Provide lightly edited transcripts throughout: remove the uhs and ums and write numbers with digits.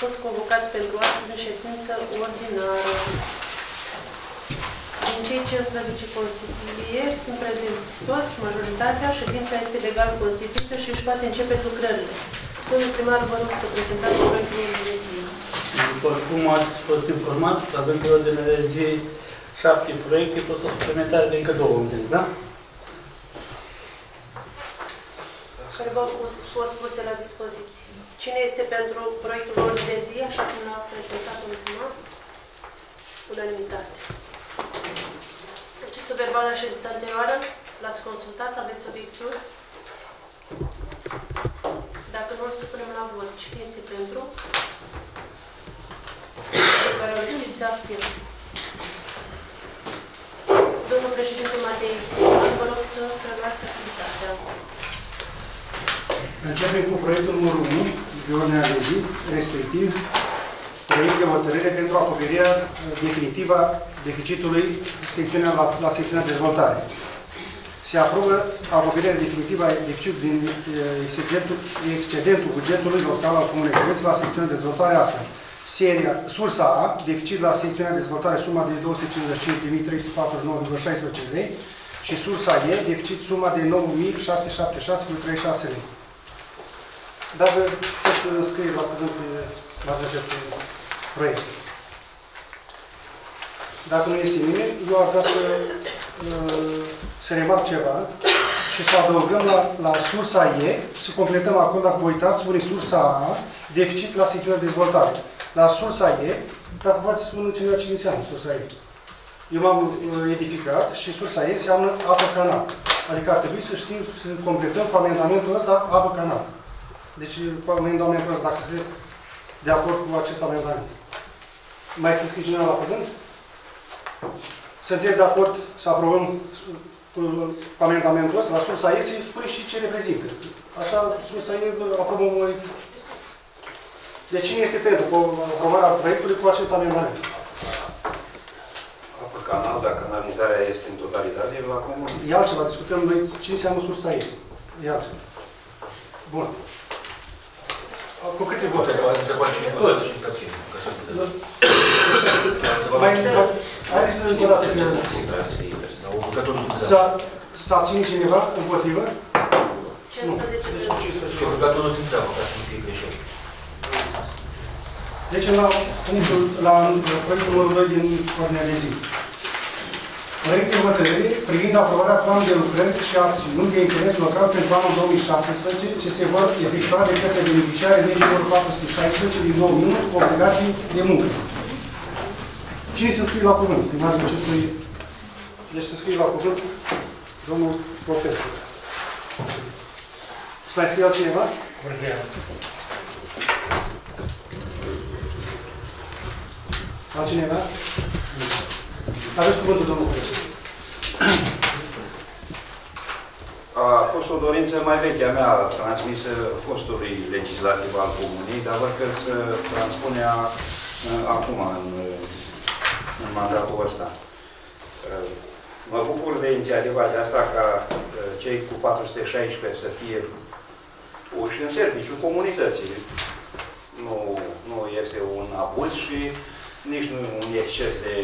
fost convocați pentru astăzi în ședință ordinară. Din cei 15 consilieri sunt prezenți toți, majoritatea, ședința este legal constituită și își poate începe lucrările. Domnul primar, vă rog să prezentați proiectul de zi. După cum ați fost informați, avem pe ordine de zi 7 proiecte, plus o suplimentare de încă 2 înțeles, da? Care v-au fost puse la dispoziție. Cine este pentru proiectul ordine de zi, așa cum l-a prezentat în primar? Unanimitate. Procesul verbal la ședința anterioară, l-ați consultat, aveți obiecțiuni? Dacă nu, îl supunem la vot. Cine este pentru? Cei care au lăsit să abțin. Domnul președinte Matei, vă rog să preluați activitatea. Începem cu proiectul numărul 1, de ordinea de zi, respectiv proiect de hotărâre pentru acoperirea definitivă a deficitului la secțiunea de dezvoltare. Se aprobă acoperirea definitivă a deficitului din excedentul bugetului local al Comunei Căreți la secțiunea de dezvoltare astfel. Sursa A, deficit la secțiunea de dezvoltare, suma de 255.349,16 lei și sursa E, deficit suma de 9.676,36 lei. Dacă să scrie la cuvânt la acest proiect. Dacă nu este nimeni, eu aș vrea să remarc ceva și să adăugăm la sursa E, să completăm acolo, dacă vă uitați, spune sursa A, deficit la secțiunea de dezvoltare. La sursa E, dacă poate spune cineva ce înseamnă sursa E. Eu m-am edificat și sursa E înseamnă apă-canal. Adică ar trebui să știm, să completăm cu amendamentul ăsta apă-canal. Deci, cu amendamentul ăsta, dacă sunteți de acord cu acest amendament. Mai să scrie cineva la cuvânt? Sunteți de acord să aprobăm cu amendamentul ăsta? La sursa E se spune și ce reprezintă. Așa, sursa E aprobăm noi. Deci cine este pentru aprobarea proiectului cu acest amendament? Apă canal, dacă canalizarea este în totalitate, la comun. E altceva, discutăm noi ce înseamnă sursa E. E altceva. Bun. Cu câte vote? Haideți să încă o dată. Să abține cineva împotrivă? 15 Deci la proiectul numărul 2 din ordinea de zi. Proiect de hotărâre privind aprobarea planului de lucrări și acțiuni de interes local pentru anul 2017, ce se vor efectua de către beneficiarii legii numărul 416 din 2001 cu obligații de muncă. Cine să scrie la cuvânt? Deci să scrie la cuvânt domnul profesor. Să mai scrie altcineva? Altcineva? Aveți cuvântul, domnul profesor. A fost o dorință mai veche a mea transmisă fostului legislativ al Comunei, dar văd că se transpunea acum, în mandatul ăsta. Mă bucur de inițiativa aceasta ca cei cu 416 să fie puși în serviciu comunității. Nu este un abuz și nici nu un exces de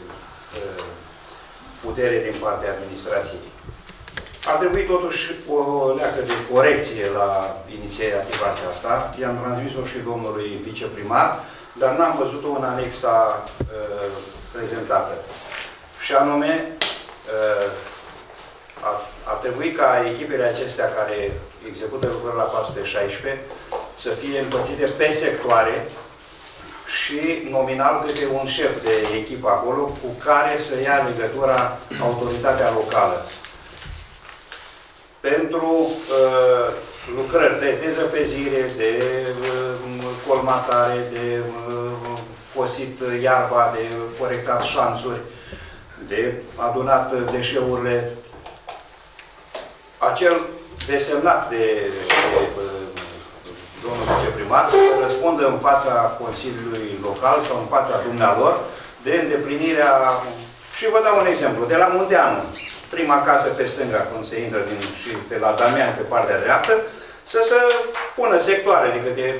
putere din partea administrației. Ar trebui totuși o leacă de corecție la inițiativa aceasta. I-am transmis-o și domnului viceprimar, dar n-am văzut-o în anexa prezentată. Și anume, ar trebui ca echipele acestea care execută lucrări la 416 să fie împărțite pe sectoare și nominal câte un șef de echipă acolo cu care să ia legătura autoritatea locală. Pentru lucrări de dezăpezire, de colmatare, de cosit iarba, de corectat șanțuri, de adunat deșeurile, acel desemnat de domnul viceprimar să răspundă în fața Consiliului Local sau în fața dumnealor de îndeplinirea... Și vă dau un exemplu. De la Munteanu, prima casă pe stânga, când se intră și pe la Damian, pe partea dreaptă, să se pună sectoare, adică de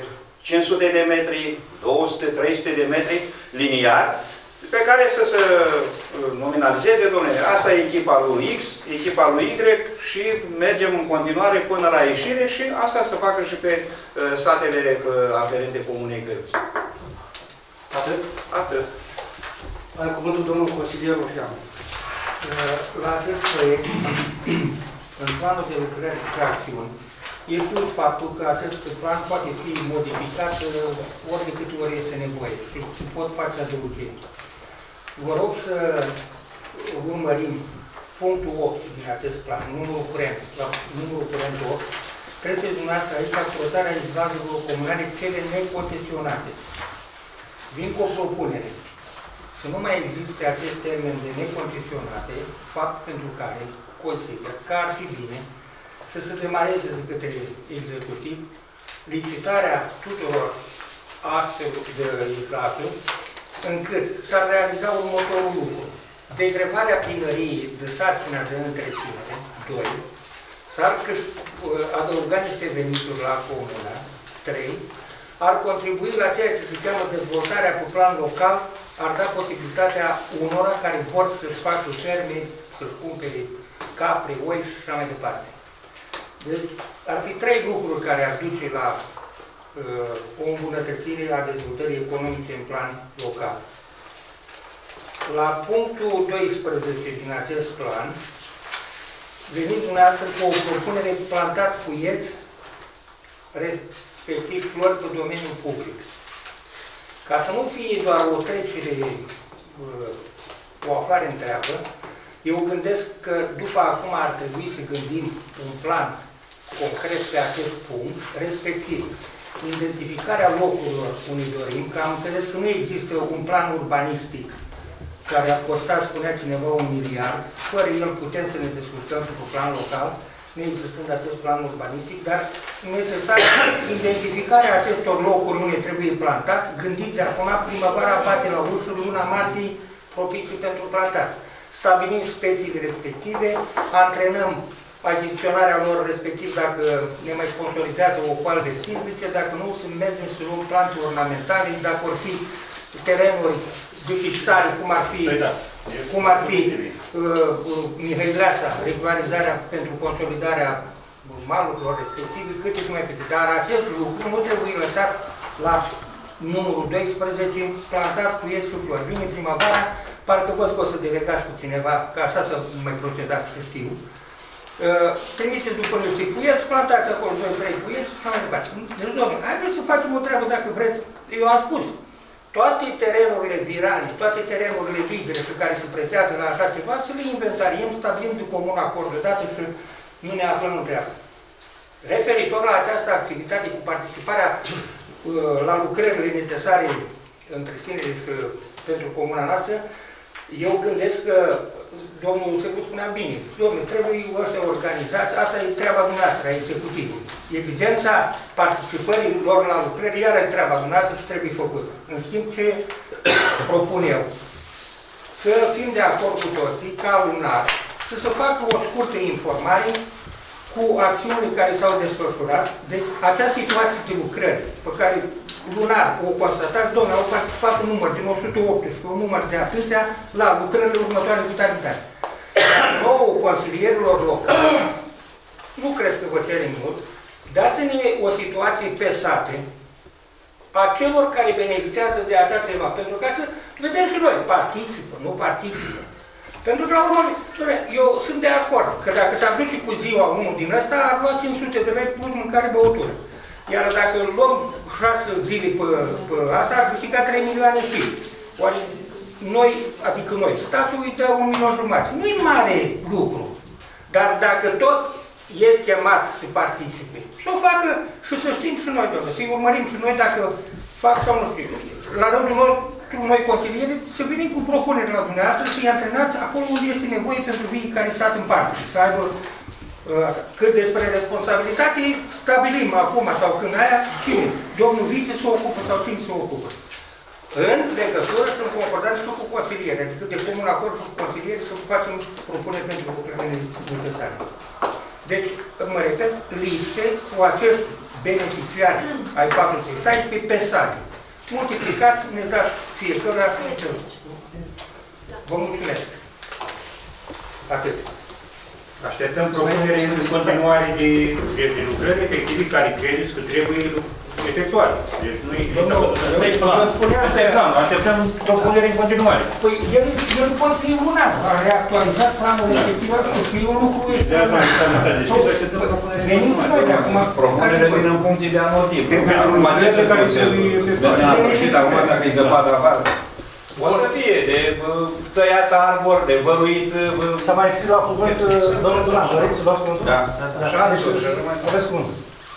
500 de metri, 200, 300 de metri liniari, pe care să se nominalizeze, domnule, asta e echipa lui X, echipa lui Y și mergem în continuare până la ieșire și asta să facă și pe satele aferente comunei Găiuț. Atât? Atât. Are cuvântul domnul consilier Rufianu. La acest proiect, în planul de lucrări și acțiuni, e pus faptul că acest plan poate fi modificat ori de câte ori este nevoie și se pot face adăugiri. Vă rog să urmărim punctul 8 din acest plan, numărul curent, la numărul curent 8, treceți dumneavoastră aici acordarea izvalurilor comunale cele neconcesionate. Vin cu o propunere. Să nu mai existe acest termen de neconcesionate, fapt pentru care consider că ar fi bine să se demareze de către executiv licitarea tuturor astfel de izlaturi, încât s-ar realiza următorul lucru. Degrevarea primăriei de sarcina de întreținere, 2, s-ar adăuga niște venituri la comuna, 3, ar contribui la ceea ce se cheamă dezvoltarea cu plan local, ar da posibilitatea unora care vor să-și facă ferme, să-și cumpere capre, oi și așa mai departe. Deci, ar fi 3 lucruri care ar duce la o îmbunătățire a dezvoltării economice în plan local. La punctul 12 din acest plan, venind dumneavoastră cu o propunere plantat puieți, respectiv flori pe domeniul public. Ca să nu fie doar o trecere, o aflare întreagă, eu gândesc că după acum ar trebui să gândim un plan concret pe acest punct, respectiv identificarea locurilor unde dorim, că am înțeles că nu există un plan urbanistic care ar costa, spunea cineva, 1 miliard, fără el putem să ne descurcăm și cu plan local, nu existând acest plan urbanistic, dar necesar identificarea acestor locuri unde trebuie plantat, gândit de acum, primăvara bate la ușă, luna martie, propicii pentru plantat. Stabilim speciile respective, antrenăm achiziționarea lor, respectiv dacă ne mai sponsorizează o coală silvice, dacă nu, să mergem să luăm plante ornamentale, dacă vor fi terenuri de fixare, cum ar fi Mihăileasa, regularizarea pentru consolidarea malurilor respective, câte și mai câte. Dar acest lucru nu trebuie lăsat la numărul 12, plantat cu ies și flori. Vine primăvara, parcă văd că o să delegați cu cineva, că așa să mai procedați și știu. Trimiteți după niște puieți, plantați acolo 2-3 puieți și așa mai departe. Deci, domnule, haideți să facem o treabă dacă vreți. Eu am spus, toate terenurile virane, toate terenurile libere pe care se pretează la așa ceva, să le inventariem, stabilim de comun acord odată și nu ne aflăm în treabă. Referitor la această activitate cu participarea la lucrările necesare întreținere și pentru comuna noastră, eu gândesc că domnul Secu spunea bine, domnule, trebuie ăștia organizați, asta e treaba dumneavoastră, a executivului. Evidența participării lor la lucrări, iar e treaba dumneavoastră și trebuie făcută. În schimb, ce propun eu? Să fim de acord cu toții, ca lunar, să se facă o scurtă informare cu acțiunile care s-au desfășurat, de acea situație de lucrări pe care lunar o constatați, domnule, au participat un număr din 118, un număr de atâția la lucrările următoare de totalitate. Nouă consilierilor locali, nu cred că vă cerem mult, dați-ne o situație pe sate a celor care beneficiază de așa ceva, pentru ca să vedem și noi, participă, nu participă. Pentru că, la urmă, eu sunt de acord că dacă s-ar duce cu ziua unul din ăsta, ar lua 500 de lei plus mâncare băutură. Iar dacă luăm 6 zile pe asta, ar câștiga 3 milioane și. Oare noi, adică noi, statul îi dă 1,5 milion. Nu-i mare lucru. Dar dacă tot este chemat să participe, să o facă și să știm și noi, doamne, să-i urmărim și noi dacă fac sau nu știu. La rândul lor, noi consilieri, să venim cu propuneri la dumneavoastră, să-i antrenați acolo unde este nevoie pentru fiecare sat în parte. Să aibă cât despre responsabilitate, stabilim acum sau când aia, cine? Domnul vice se ocupă sau cine se ocupă. În legătură și în concordanță și cu consilieri, adică de comun acord și cu consilieri să facem propuneri pentru lucrările necesare. Deci, mă repet, liste cu acești beneficiari ai 416 pe sate. Multiplicați, ne dați fiecare asupra. Vă mulțumesc. Atât. Așteptăm propunere în continuare de lucrări efective care credeți că trebuie efectuate. Deci nu există. Așteptăm propunere în continuare. Păi el pot fi lunat, a reactualizat planul respectiv, și e un lucru extraordinar. Venim și noi de acum. Propunerea vine în funcție de anotiv. Acum dacă e zăpadă afară. O să fie de tăiat arbor, de văruit... S-a mai scris la cuvânt, domnul Dulan, vreți să luați cuvântul? Da. Așa, deci aveți cuvântul.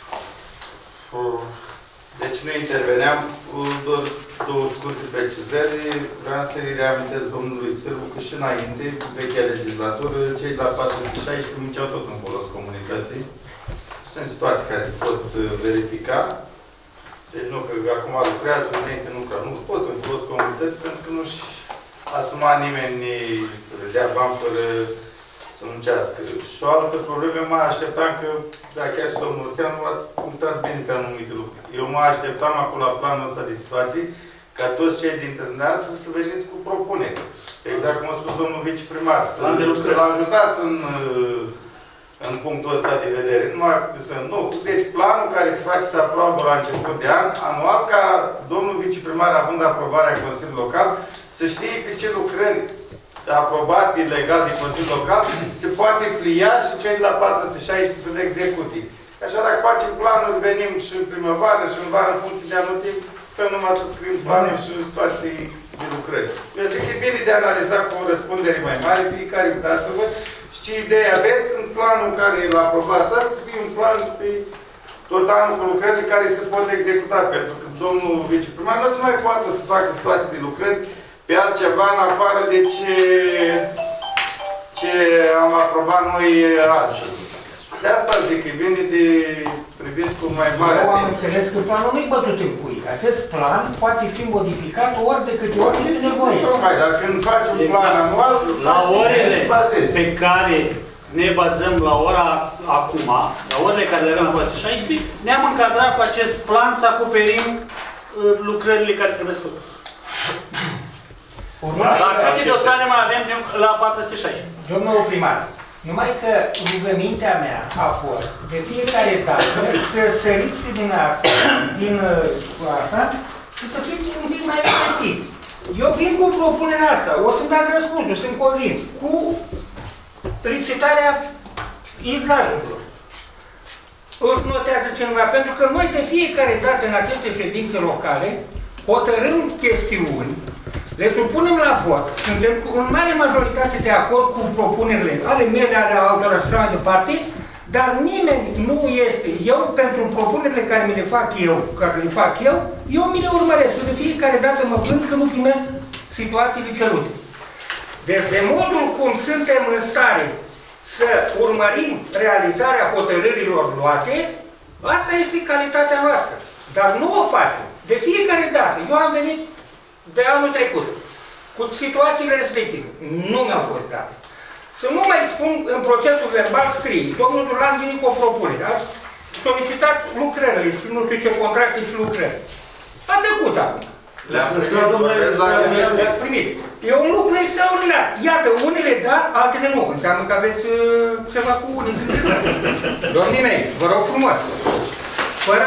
Deci nu interveneam, doar două scurte precizări. Vreau să-i reamintesc domnului Sârbu că și înainte, vechea legislatură, cei la 416 munceau tot în folos comunității. Sunt situații care se pot verifica. Deci nu că acum lucrează, înainte nu lucrează. Nu pot în folos comunității pentru că nu-și asuma nimeni să le dea bani fără să muncească. Și o altă problemă, mă așteptam că, da, chiar și domnul Urcheanu, ați punctat bine pe anumite lucruri. Eu mă așteptam acolo la planul ăsta de situații, ca toți cei dintre dumneavoastră să veniți cu propuneri. Exact cum a spus domnul viceprimar, să-l ajutați în punctul ăsta de vedere. Nu, deci planul care se face să aprobă la început de an, anual, ca domnul viceprimar, având aprobarea Consiliului Local, să știe pe ce lucrări aprobat ilegal de Consiliul Local, se poate plia și cei de la 416 să le execute. Așa, dacă facem planuri, venim și în primăvară și în vară, în funcție de anul timp, stăm numai să scriem planuri și situații de lucrări. Eu zic că e bine de analizat cu o răspundere mai mare, fiecare uitați-vă și ce idei aveți în planul care îl aprobați azi, să fie un plan pe tot anul cu lucrările care se pot executa, pentru că domnul viceprimar nu se mai poate să facă situații de lucrări pe altceva în afară de ce am aprobat noi azi. De asta zic, e bine de privit cu mai mare atenție. Eu am înțeles că planul nu-i bătut în cui. Acest plan poate fi modificat ori de câte ori este nevoie. Tocmai, dar când faci un plan anual, la orele pe care ne bazăm la ora acum, la orele care le avem la 16, ne-am încadrat cu acest plan să acoperim lucrările care trebuie să făcute. La câte dosare mai avem la 416? Domnul primar, numai că rugămintea mea a fost de fiecare dată să săriți și din asta și să fiți un pic mai efectiv. Eu vin cu propunerea asta, o să-mi dați răspunsul, sunt convins, cu licitarea izlarurilor. Își notează cineva, pentru că noi de fiecare dată în aceste ședințe locale hotărâm chestiuni, le supunem la vot, suntem în mare majoritate de acord cu propunerile ale mele, ale altora și așa mai departe, dar nimeni nu este, eu pentru propunerile care mi le fac eu mi le urmăresc și de fiecare dată mă plâng că nu primesc situațiile cerute. Deci de modul cum suntem în stare să urmărim realizarea hotărârilor luate, asta este calitatea noastră. Dar nu o facem. De fiecare dată. Eu am venit de anul trecut cu situațiile respective. Nu mi-au fost date. Să nu mai spun în procesul verbal scris. Domnul Dulan vine cu o propunere. A solicitat lucrările și nu știu ce contracte și lucrări. A trecut acum. Le-am primit. E un lucru extraordinar. Iată, unele da, altele nu. Înseamnă că aveți ceva cu unii dintre noi. Domnii mei, vă rog frumos. Fără...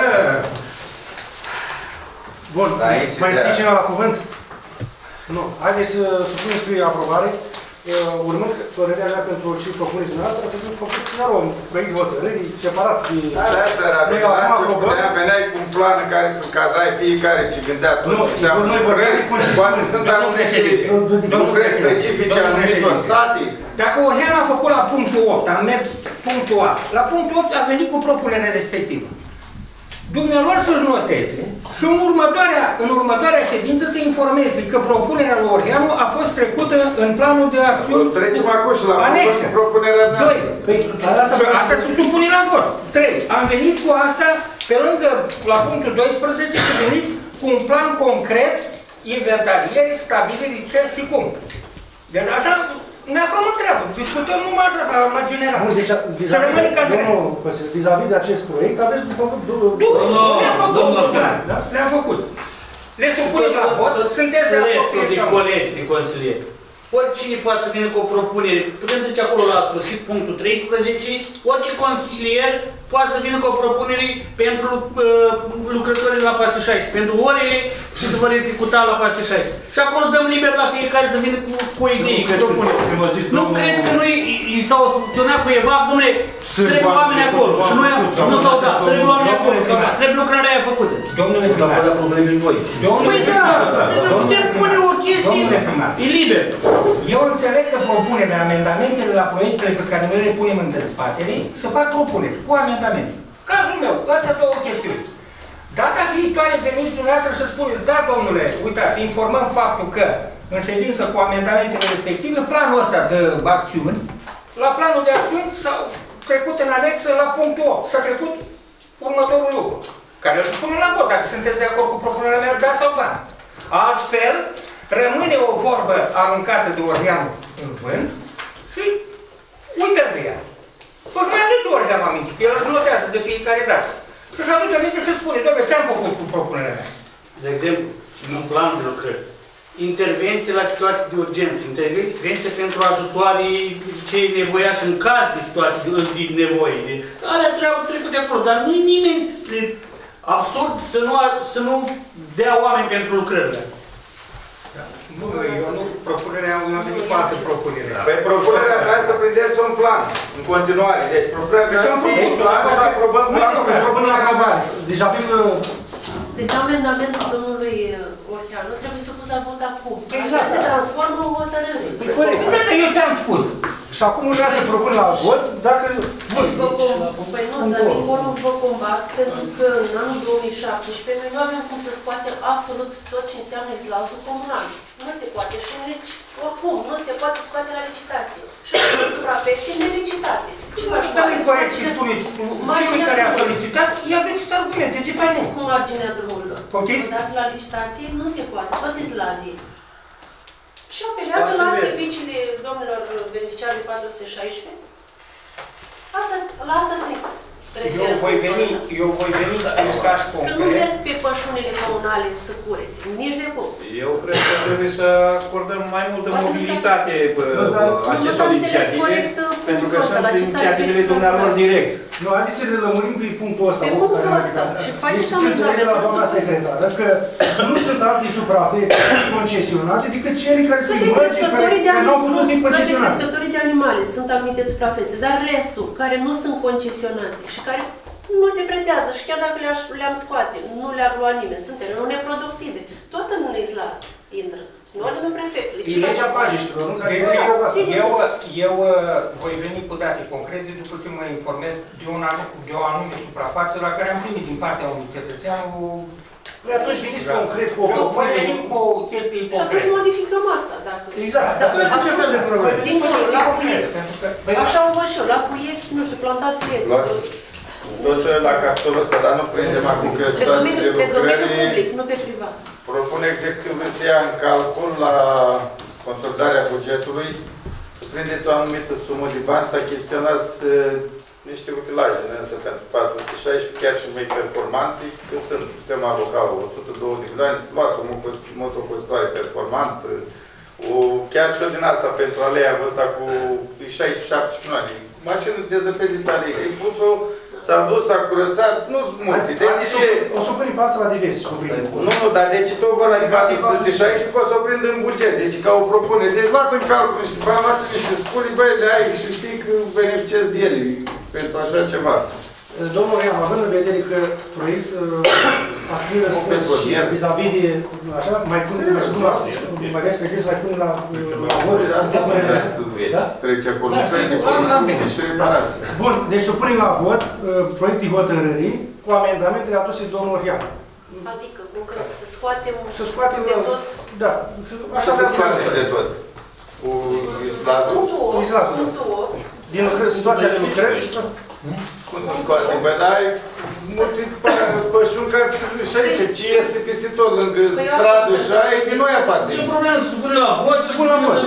Bun, mai scrie cineva la cuvânt? Nu. Haideți să supunem spre aprobare. Urmând părerea mea pentru ce propuneți dumneavoastră, să fiu făcut chiar un proiect de hotărâri separat. Da, asta era bine. Veneai cu un plan în care îți încadrai fiecare ce gândea tot. Nu, noi vorbim poate sunt anumite lucrări specifice anumitor sate. Dacă Orheanu a făcut la punctul 8, am mers punctul A, la punctul 8 a venit cu propunerea respectivă. Dumnealor să-și noteze și în următoarea ședință să informeze că propunerea lui Orheanu a fost trecută în planul de acțiune. Trecem acum și la propunerea mea. 2. Asta se supune la vot. 3. Am venit cu asta pe lângă, la punctul 12, să veniți cu un plan concret, inventariere, stabilirii ce și cum. Deci așa ne aflăm în treabă. Discutăm numai așa, la general. Bun, deci, vis-a-vis de acest proiect, aveți făcut două... Le-am făcut, le-am făcut. Le supunem la vot, sunteți de acord cu de colegi, de consilieri. Oricine poate să vină cu o propunere, putem trece acolo la sfârșit, punctul 13, orice consilier poate să vină cu o propunere pentru lucrătorii la partea 16, pentru orele ce se vor executa la partea 16. Și acolo dăm liber la fiecare să vină cu o idee. Nu cred că noi i s-au soluționat cu EVAC, dom'le, trebuie oameni acolo. Și noi nu s-au dat, trebuie oameni acolo, trebuie lucrarea aia făcută. Domnule, dar fără probleme noi. Păi da, putem pune o chestie, e liber. Eu înțeleg că propunerea, amendamentele la proiectele pe care noi le punem în dezbatere, să fac propuneri cu amendamente. Cazul meu, astea două chestiuni. Data viitoare veniți dumneavoastră să spuneți, da, domnule, uitați, informăm faptul că în ședință cu amendamentele respective, planul ăsta de acțiuni, la planul de acțiuni s-au trecut în anexă la punctul 8. S-a trecut următorul lucru, care îl spune la vot, dacă sunteți de acord cu propunerea mea, da sau da. Altfel, rămâne o vorbă aruncată de Ordeanu în vânt și uităm de ea. Își mai aduce Ordeanu aminte, că el își notează de fiecare dată. Și își aduce aminte și spune, doamne, ce-am făcut cu propunerea mea? De exemplu, în plan de lucrări, intervenții la situații de urgență, intervenții pentru ajutoare cei nevoiași în caz de situații de nevoie. Alea trebuie de acolo, dar nu e nimeni absurd să nu dea oameni pentru lucrările. Nu, eu nu, propunerea am venit cu altă propunere. Păi propunerea vrea să prindeți un plan, în continuare. Deci propunerea vrea să fie un plan și aprobăm planul pe propunerea la aprobare. Deci avem... Deci amendamentul domnului Orteanu trebuie să pus la vot acum. Exact. Se transformă în hotărâre. Corect. Uite, eu te-am spus. Și acum vrea să propun la vot, dacă... Păi nu, dar dincolo vă combat, pentru că în anul 2017 noi nu avem cum să scoatem absolut tot ce înseamnă izlazul comunal. Nu se poate și nici, oricum, nu se poate scoate la licitație. Și la suprafețe nelicitate. Ce faci? Dar e corect și spuneți, cei care a solicitat, i-a venit argumente, ce faceți? Cu marginea drumurilor. Poftiți? Dați la licitație, nu se poate, tot izlazii. Și apelează la serviciile domnilor beneficiari de 416. La asta se referă. Eu voi veni în caz concret. Că nu merg pe pășunile comunale să cureți, nici de cum. Eu cred că trebuie să acordăm mai multă mobilitate acestor inițiative, pentru că sunt inițiativele dumnealor direct. Nu, haideți să le lămurim pe punctul ăsta. Pe punctul ăsta. Și faceți amendamentul la doamna secretară că nu sunt alte suprafețe concesionate decât cele care sunt mărci care nu au putut fi concesionate. Crescătorii de animale sunt anumite suprafețe, dar restul care nu sunt concesionate și care nu se pretează și chiar dacă le-am scoate, nu le-ar lua nimeni, sunt terenuri neproductive. Tot în izlaz intră. În ordinul prefectului. E legea pajiștilor, nu? Eu voi veni cu date concrete după ce mă informez de o anume suprafață la care am primit din partea unui cetățean o... Păi atunci veniți concret cu o propunere și cu o chestie concretă. Și atunci modificăm asta, dacă... Exact, dar ce fel de probleme? Dincolo, la cuieți. Așa o văd și eu, la cuieți, nu știu, plantat cuieți. Tot ce la capitolul ăsta, dar nu prindem acum că pe domeniul public, nu pe privat. Propune executivul să ia în calcul la consolidarea bugetului să prindeți o anumită sumă de bani, să achiziționați niște utilaje, însă pentru 416, chiar și mai performante, că sunt, putem aloca 102 de milioane, să luați o motocostoare performantă, chiar și o din asta pentru aleia ăsta cu 16-17 milioane. Mașină dezăpezitare, ai pus-o, s-a dus, s-a curățat, nu-s multe. O să punem pe asta la divers. Nu, dar deci tot vă la 416 poți să o prind în buget, deci ca o propunere. Deci luați în calcul niște bani, luați niște sculi, băi, le ai și știi că beneficiezi de ele pentru așa ceva. Domnul Ream, având în vedere că proiect aspiră și vis-a-vis de așa, mai punem la vot. Trece acolo, și reparații. Bun, deci supunem la vot proiectul hotărârii cu amendamentele aduse de domnul Ream. Adică, concret, să scoatem de tot? Da. Așa se scoate de tot. Cu izlazul? Punctul 8. Din situația de lucrări? Cum să scoate? Bă, dar multe pășuni care și aici, ce este peste tot, lângă stradă și aia, e din noi aparte. Ce problemă să supune la vot? Să supune la vot.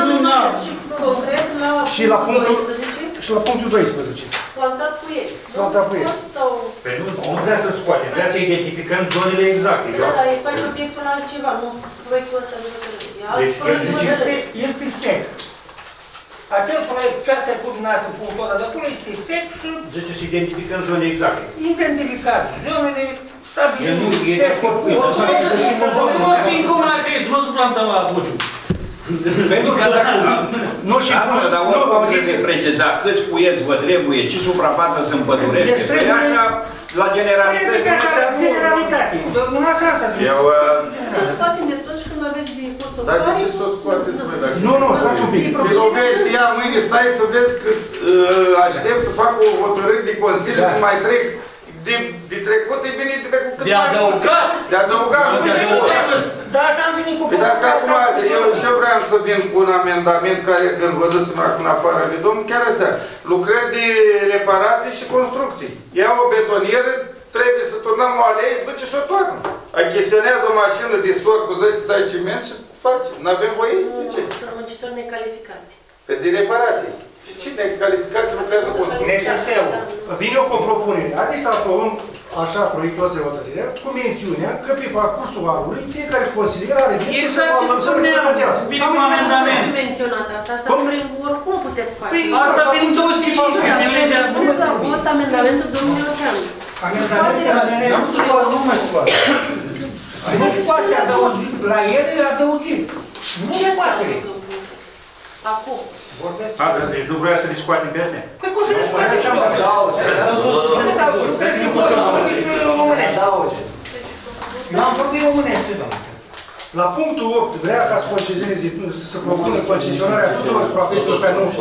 Concret la Și la punctul 12, și la punctul 12. plantat puieți. Plantat puieți. Sau... Păi nu vrea să-l scoatem, vrea să identificăm zonele exacte. Da, dar e faci obiectul altceva, nu proiectul ăsta de hotărâre. E alt Deci, proiect de hotărâre. Este sec. Acel proiect ce ați făcut dumneavoastră în punctul ăla de acolo este sec și Deci să identificăm zone exacte. identificat. Zonele stabilite. E de acord cu el. Nu o să fie cum la creiet, nu o să plantăm la Buciu. Pentru că dacă Nu și plus, dar nu, oricum auziți? trebuie preciza câți puieți vă trebuie, ce suprafață se împădurește. Deci Păi trebuie- așa, la generalități, nu se generalitate. Dumneavoastră asta zice. Eu, Să scoatem de tot și când aveți de pus o dar de ce să o scoateți, băi, dacă... Nu, stați un pic. Te lovești, ia mâine, stai să vezi că aștept să fac o hotărâre de Consiliu, să mai trec de trecut, e bine de trecut cât De mai mult. adăugat. De adăugat, nu de mult. Da, așa am venit cu Păi dacă acum, eu și eu vreau să vin cu un amendament care, când văzusem acum în afară de domn, chiar astea, lucrări de reparații și construcții. Ia o betonieră, trebuie să turnăm o alei, se duce și o toarnă. Achiziționează o mașină de sor cu 10 saci ciment și face. N-avem voie? De ce? Sunt muncitori necalificați. Pe de reparații. Și cine calificați lucrează cu NTS-ul. Vine eu cu o propunere. Haideți să aprobăm așa proiectul ăsta de hotărâre, cu mențiunea că pe parcursul anului fiecare consilier are dreptul Exact ce spunea. Vine un Nu amendament. am menționat asta, asta oricum puteți face. Păi, Asta prin 25, prin legea... Puneți la vot amendamentul domnului Oceanu. Amendamentele mele nu mă scoate. Nu scoate adăugit. La ele adăugit. Nu Ce asta poate. acum? Vorbesc. Deci nu vrea să le scoatem pe astea? Păi cum să le scoate și acum? Nu cred că pot să vorbit românești. Eu am vorbit românești, domnule. La punctul 8 vrea ca să concesioneze, să propună concesionarea tuturor suprafețelor pe anul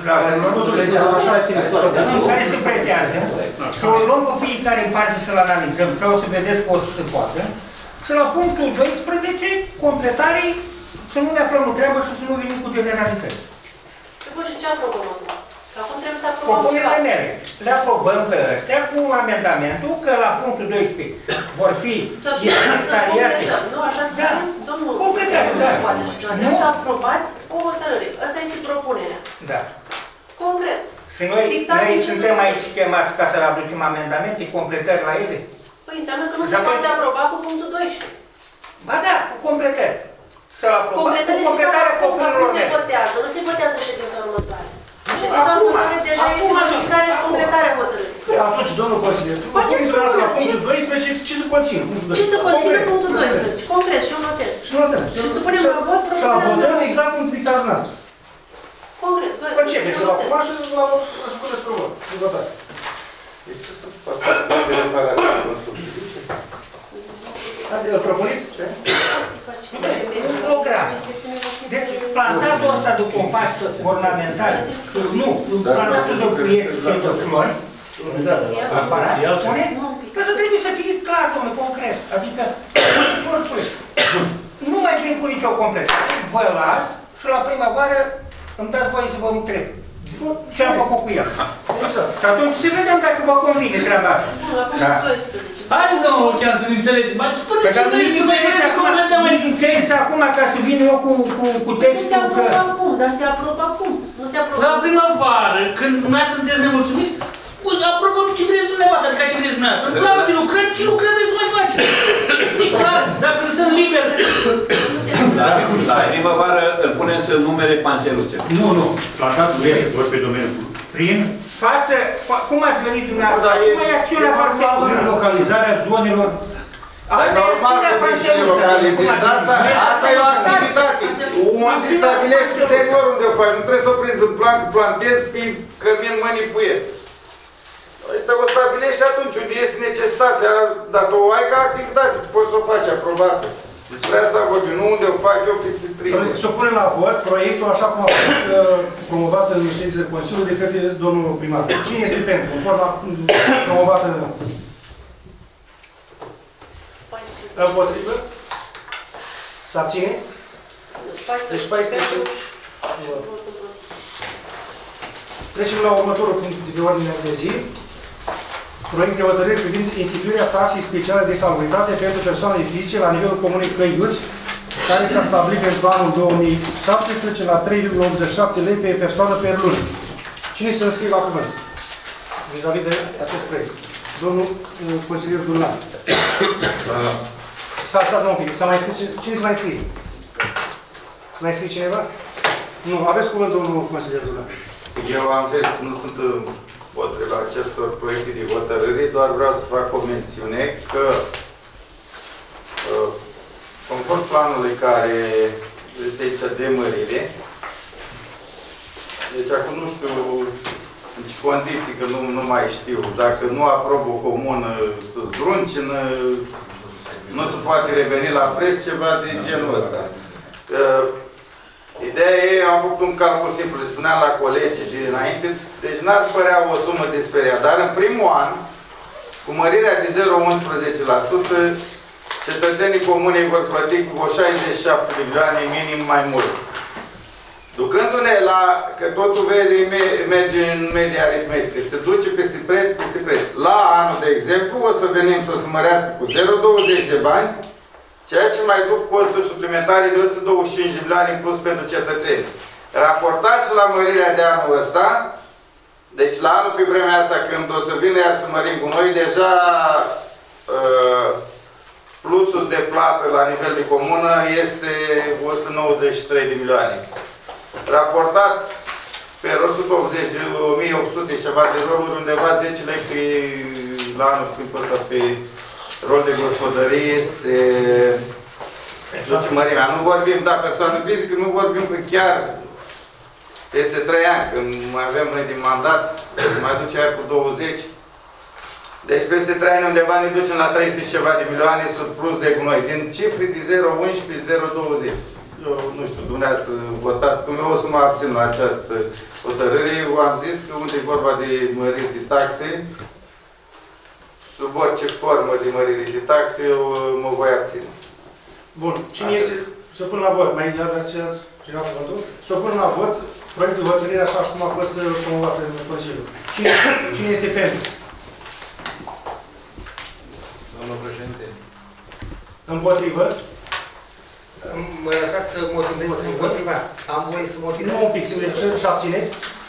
așa este. Care se pretează, și o luăm pe fiecare în parte să-l analizăm și o să vedeți că o să se poată. Și la punctul 12, completare, să nu ne aflăm în treabă și să nu venim cu generalități. Bun, și ce aprobăm acum? Că acum trebuie să aprobăm Propunerile mele. Le aprobăm pe astea cu amendamentul că la punctul 12 vor fi să completăm. Nu, așa să Da. spun, domnul, Completare, nu da. se poate așa ceva. Nu. Trebuie să aprobați o hotărâre. Asta este propunerea. Da. Concret. Și noi Dictați ce suntem să aici chemați ca să aducem amendamente, completări la ele? Păi înseamnă că nu se Dar poate noi- aproba cu punctul 12. Ba da, cu completări. Să-l aprobăm cu Completările completarea nu propunerilor se mele. votează, nu se votează ședința următoare. Ședința Acum, următoare deja este acum, modificarea și acum. completarea hotărârii. Păi atunci, domnul consilier, Faceți dumneavoastră la propunere. punctul 12, ce se conține? Ce să conține punctul 12? Concret, și eu notez. Și notăm. Și să punem la vot Și la propunerea votăm noastră. exact cum dictatul noastră. Concret, 12. Concepeți eu la notez. acum și la supuneți pe vot. De votare. Deci ce să facă? De reparații și construcții. Adică îl propuniți? Ce? Un program. Deci, plantatul ăsta de copaci ornamentali, nu, plantatul de cuieți și de flori, aparat, spune, că să trebuie să fie clar, domnule, concret. Adică, nu mai vin cu nicio completare. Vă las și la primăvară îmi dați voie să vă întreb. Ce am făcut cu el. Și atunci să vedem dacă vă convine treaba asta. Bun, la punctul 12. Haideți, domnul Ocean, să ne înțelegem. Bă, până Păi ce dar vrei să mai vrei să completăm aici? nu scrieți acum ca să vin eu cu Nu se textul că... aprobă acum, dar se aprobă acum. Nu se aprobă La primăvară, când dumneavoastră sunteți nemulțumiți, bă, aprobăm ce vreți dumneavoastră, adică ce vreți dumneavoastră. În planul de lucrări, ce lucrări vreți să mai faceți? E clar, dacă sunt liber. La primăvară îl punem să numere panseluțe. Nu. Plantatul este doar pe domeniul prin Cum ați venit dumneavoastră? Cum e acțiunea parcelului? localizarea zonelor. Dar normal că trebuie să le localizezi. Asta e o activitate. Unde stabilești ulterior unde o faci. Nu trebuie să o prinzi în plan, că plantezi pe cămin mâinii puieți. Asta o stabilești atunci unde este necesitatea, dar tu o ai ca activitate, poți să o faci aprobată. Despre asta vorbim, nu unde o fac eu peste 3 luni. Să punem la vot proiectul așa cum a fost promovat în ședințele Consiliului de către domnul primar. Cine este pentru? În forma promovată împotrivă? Se abține? Deci 14. Trecem la următorul punct de ordine de zi. Proiect de hotărâre privind instituirea taxei speciale de salubritate pentru persoane fizice la nivelul Comunei Căiuți, care s-a stabilit pentru anul 2017 la 3,87 lei pe persoană per lună. Cine se înscrie la cuvânt vis-a-vis de acest proiect? Domnul consilier Dulan. S-a stat un pic. Cine se mai înscrie? Se mai înscrie cineva? Nu. Aveți cuvânt, domnul consilier Dulan. Eu am zis, nu sunt împotriva acestor proiecte de hotărâri, doar vreau să fac o mențiune că conform planului care este aici de mărire, deci acum nu știu în ce condiții, că nu mai știu, dacă nu aprobă o comună să zdruncină, nu se poate reveni la preț, ceva de genul ăsta. Ideea e, am făcut un calcul simplu, le spuneam la colegii de înainte, deci n-ar părea o sumă de speriat, dar în primul an, cu mărirea de 0,11%, cetățenii comunei vor plăti cu 67 de milioane minim mai mult. Ducându-ne la, că totul merge în media aritmetică, se duce peste preț. La anul, de exemplu, o să venim să o să mărească cu 0,20 de bani, ceea ce mai duc costuri suplimentare de 125 de milioane în plus pentru cetățeni. Raportați la mărirea de anul ăsta, deci la anul pe vremea asta, când o să vină iar să mărim cu noi, deja plusul de plată la nivel de comună este 193 de milioane. Raportat pe 180 de 1800 ceva de roluri, undeva 10 lei pe, la anul timpul ăsta pe rol de gospodărie se duce mărimea. Nu vorbim, da, persoană fizică, nu vorbim că chiar peste 3 ani, când mai avem noi din mandat, se mai duce aia cu 20. Deci peste 3 ani undeva ne ducem la 300 ceva de milioane surplus de gunoi. Din cifre de 0,11, 0,20. Eu nu știu, dumneavoastră votați cum eu o să mă abțin la această hotărâre. Eu am zis că unde e vorba de măriri de taxe, sub orice formă de mărire de taxe, eu mă voi abține. Bun. Cine este? Să pun la vot. Mai dați cineva cuvântul? Să pun la vot proiectul de hotărâre așa cum a fost promovat în Consiliu. Cine este pentru? Domnul președinte. Împotrivă? Mă lăsați să motivez împotriva. Am voie să motivez? Nu un pic, să și abține.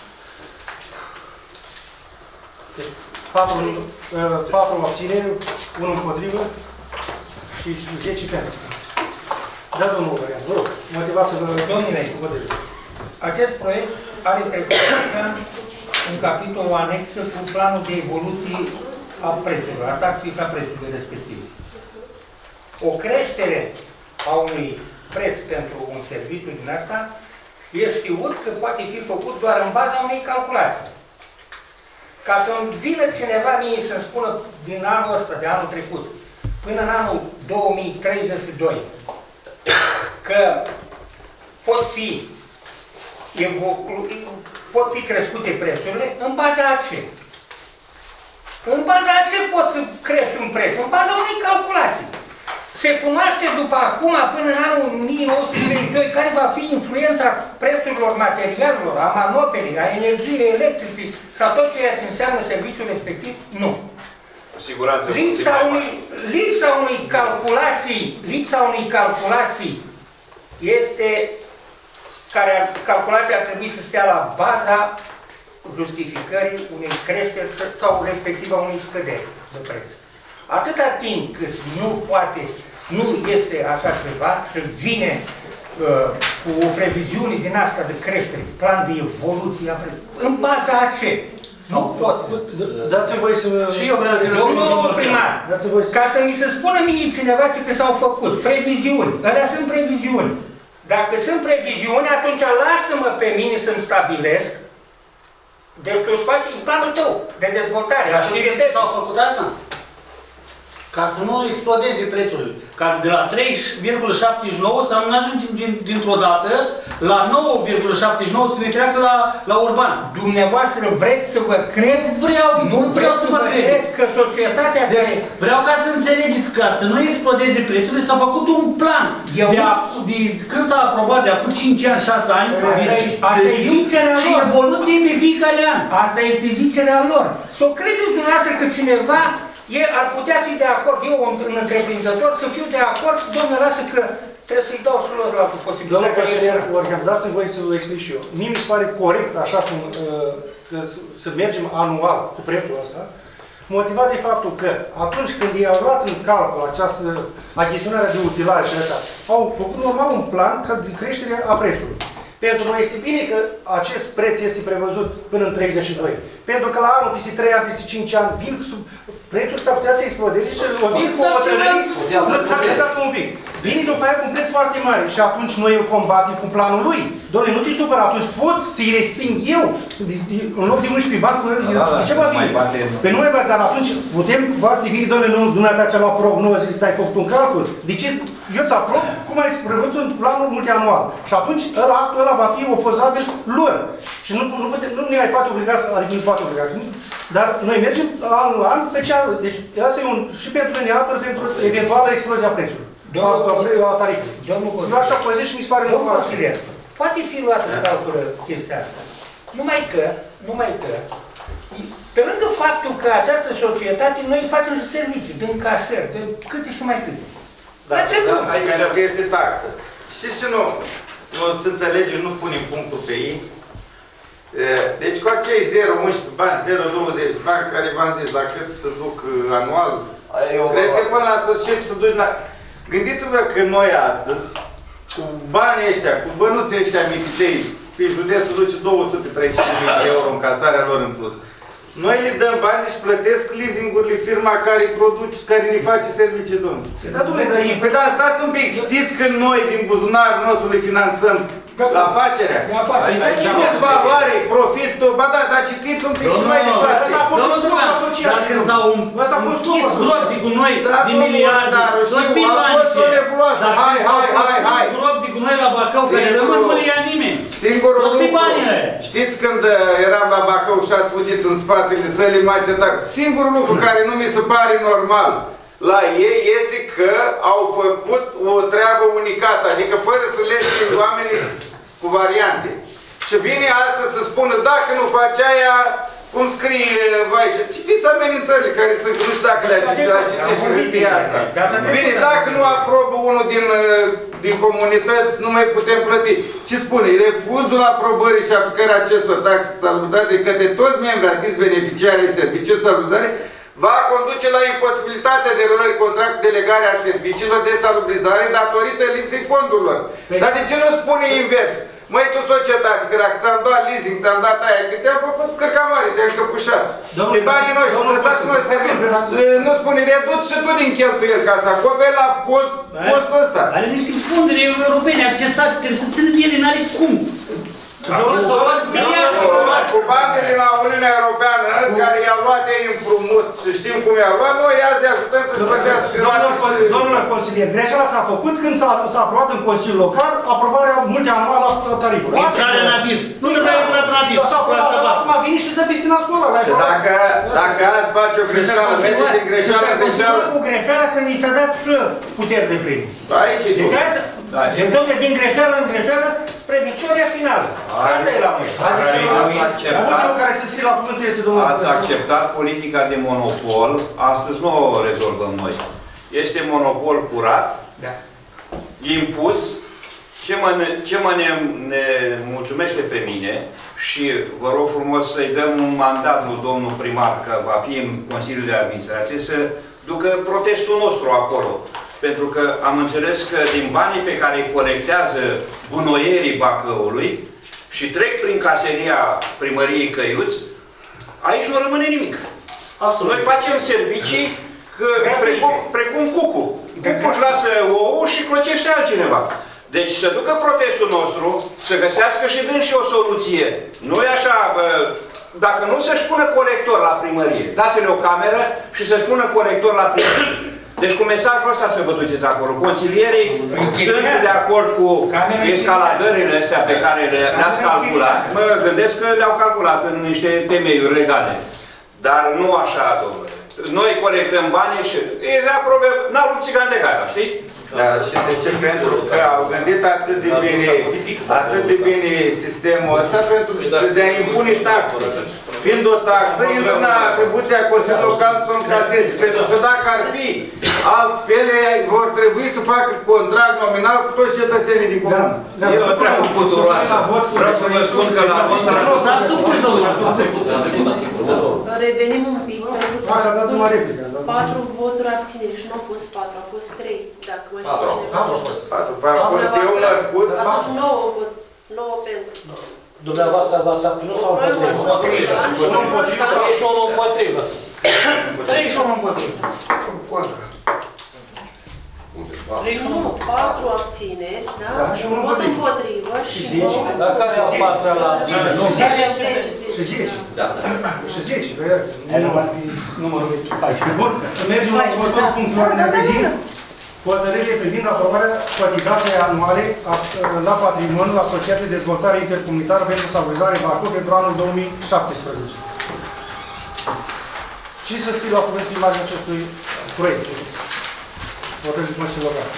4 abțineri, 1 împotrivă și 10 pentru. Da, domnul Varian, vă rog, motivați-vă. Domnule, acest proiect are trecut în capitolul anexă cu planul de evoluție a prețurilor, a taxei și a prețului respectiv. O creștere a unui preț pentru un serviciu din asta e știut că poate fi făcut doar în baza unei calculații. Ca să-mi vină cineva mie să-mi spună din anul ăsta, de anul trecut, până în anul 2032, că pot fi crescute prețurile, în baza a ce? În baza a ce pot să crești un preț? În baza unei calculații. Se cunoaște după acum, până în anul 1932, care va fi influența prețurilor materialelor, a manoperei, a energiei electrice și a tot ceea ce înseamnă serviciul respectiv? Nu. Cu siguranță. Lipsa unei calculații este care calculația ar trebui să stea la baza justificării unei creșteri sau respectiv a unei scăderi de preț. Atâta timp cât nu este așa ceva și vine cu o previziune din asta de creștere, plan de evoluție, în baza a ce? Nu pot. Dați-mi voi să... Și eu vreau să Domnul primar, ca să mi se spună mie cineva că s-au făcut previziuni, alea sunt previziuni. Dacă sunt previziuni, atunci lasă-mă pe mine să-mi stabilesc. Deci tu îți faci planul tău de dezvoltare. Dar știi de ce s-au făcut asta? Ca să nu explodeze prețurile. Ca de la 3,79 să nu ajungem dintr-o dată la 9,79 să ne treacă la urban. Dumneavoastră vreți să vă cred? Nu vreau să mă cred. Că societatea deci, vreau ca să înțelegeți că să nu explodeze prețurile, s-a făcut un plan. Când s-a aprobat de acum 5 ani, 6 ani, și evoluție pe fiecare an. Asta este zicerea lor. Sau credeți dumneavoastră că cineva ar putea fi de acord, eu, un întreprinzător, să fiu de acord, domnule, lasă că trebuie să-i dau și lor la posibilitatea. Domnul consilier, oricum, dați-mi voie să vă explic și eu. Mie mi se pare corect, așa cum să mergem anual cu prețul ăsta, motivat de faptul că atunci când ei au luat în calcul această achiziționare de utilare și așa, au făcut normal un plan de creștere a prețului. Pentru noi este bine că acest preț este prevăzut până în 32. Pentru că la anul, peste 3 ani, peste 5 ani, vin sub prețul s-ar putea să explodeze și o vin cu o tărie. Un pic. Vine după aia cu un preț foarte mare și atunci noi îl combatem cu planul lui. Doamne, nu te supăra, atunci pot să-i resping eu în loc de 11 bani, de ce va vine? Pe nu mai bate, dar atunci putem foarte bine, doamne, nu dumneavoastră ți-a luat prognoze, ți-ai făcut un calcul. De ce? Eu ți aprob cum ai prevăzut în planul multianual. Și atunci actul ăla va fi opozabil lor. Și nu ne mai poate obliga, adică nu poate obliga. Dar noi mergem anul an pe cea. Deci asta e un și pentru neapăr, pentru eventuală explozia prețului. La tariful. Eu așa păzesc și mi se pare normal. Poate fi luată în calcul chestia asta. Numai că, pe lângă faptul că această societate, noi facem și servicii, din casări, de câte și mai câte. Da, pentru că este taxă. Știți ce nu se înțelege, nu punem punctul pe ei. Deci cu acei 0,11 bani, 0,20 bani, care v-am zis, la cât se duc anual, cred că până la sfârșit se duc la... Gândiți-vă că noi astăzi, cu banii ăștia, cu bănuții ăștia mititei, pe județ se duce 200-300 de euro în casarea lor în plus. Noi le dăm bani și plătesc leasing-urile firma care produce, care ne face servicii, domnule. Păi da, stați un pic, știți că noi din buzunarul nostru le finanțăm la afacerea? Știți valoare, profitul, ba da, dar citiți un pic și mai departe. Ăsta a fost un scop asociat. Dar când s-au închis gropi cu noi de miliarde, tot pilanice, hai, gropi cu noi la Bacău, care rămân nu le ia nimeni. Singurul lucru, știți când eram la Bacău și ați fugit în spatele sălii Macedac, singurul lucru care nu mi se pare normal la ei este că au făcut o treabă unicată, adică fără să lege oamenii cu variante. Și vine astăzi să spună, dacă nu faci aia, cum scrie, vai, citiți amenințările care sunt, nu știu dacă le-ați citit și hârtia asta. Bine, dacă nu aprobă unul din comunități, nu mai putem plăti. Ce spune? Refuzul aprobării și aplicării acestor taxe salubrizare de către toți membrii adiți beneficiari ai serviciilor salubrizare va conduce la imposibilitatea derulării contractului de legare a serviciilor de salubrizare datorită lipsei fondurilor. Dar de ce nu spune invers? Măi, tu societate, că dacă ți-am dat leasing, ți-am dat aia, că te-am făcut cărcamare, te-am încăpușat. Pe banii noștri, lăsați-mă să termin. Nu spune, reduci și tu din cheltuieli ca să acoperi la postul ăsta. Are niște fonduri europene accesate, trebuie să țină de ele, n-are cum. Cu bandele la Uniunea Europeană, care i-au luat ei împrumut și știm cum i-au luat, noi azi ajutăm să-și plătească. Domnule consilier, greșeala s-a făcut când s-a aprobat în Consiliul Local aprobarea multianuală a tarifului. Intrarea în aviz. Nu s-a intrat în aviz. Acum a venit și dă piscina școala. Și dacă azi faci o greșeală, merge din greșeală în greșeală. Cu greșeala când i s-a dat și puteri de plin. Aici e tot. Deci din greșeală în greșeală spre victoria finală. Asta e la noi. Ați acceptat politica de monopol, astăzi nu o rezolvăm noi. Este monopol curat, impus, ce mă ne mulțumește pe mine și vă rog frumos să-i dăm un mandat lui domnul primar, că va fi în Consiliul de Administrație, să ducă protestul nostru acolo. Pentru că am înțeles că din banii pe care îi colectează gunoierii Bacăului și trec prin caseria primăriei Căiuți, aici nu rămâne nimic. Absolut. Noi facem servicii precum Cucu. Cucu își lasă ouă și clocește altcineva. Deci să ducă protestul nostru, să găsească și dând și o soluție. Nu e așa, dacă nu să-și pună colector la primărie, dați-le o cameră și să-și pună colector la primărie. Deci cu mesajul ăsta să vă duceți acolo. Consilierii sunt de acord cu escaladările astea pe care le-ați calculat. Mă gândesc că le-au calculat în niște temeiuri legale. Dar nu așa, domnule. Noi colectăm banii și ei se aprobe, n-au luat țigan de gara, știi? Da, și de ce? Pentru că au gândit atât de bine sistemul ăsta pentru de a impune taxe. Fiind o taxă, intră în atribuția Consiliului Local să o încaseze. Pentru că dacă ar fi altfel, vor trebui să facă contract nominal cu toți cetățenii din comună. Eu nu prea cu puturoasă. Vreau să vă spun că la vot Revenim un pic, pentru că ați spus 4 voturi abțineri și nu au fost 4, au fost 3, dacă mai știu cineva. 4. A fost eu mărcut. Atunci 9 pentru. Dumneavoastră v-ați abținut sau împotrivă? 31 împotrivă. 31 împotrivă. Nu, 4 abțineri, da? Și un vot împotrivă și 10. Dar care au 4 la abțineri? Și 10. Și 10. Nu va fi numărul echipajului. Bun, mergem la următorul punct de ordine de zi. Hotărâre privind aprobarea cotizației anuale la patrimoniul asociat de dezvoltare intercomunitară pentru salubrizare Bacău pentru anul 2017. Cine să scrie la cuvânt imaginea acestui proiect? Hotărâre de Consiliul Local.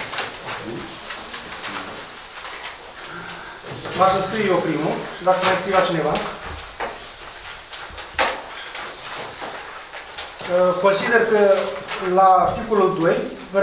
M-aș înscrie eu primul și dacă mai scrie la cineva. Consider că la articolul 2,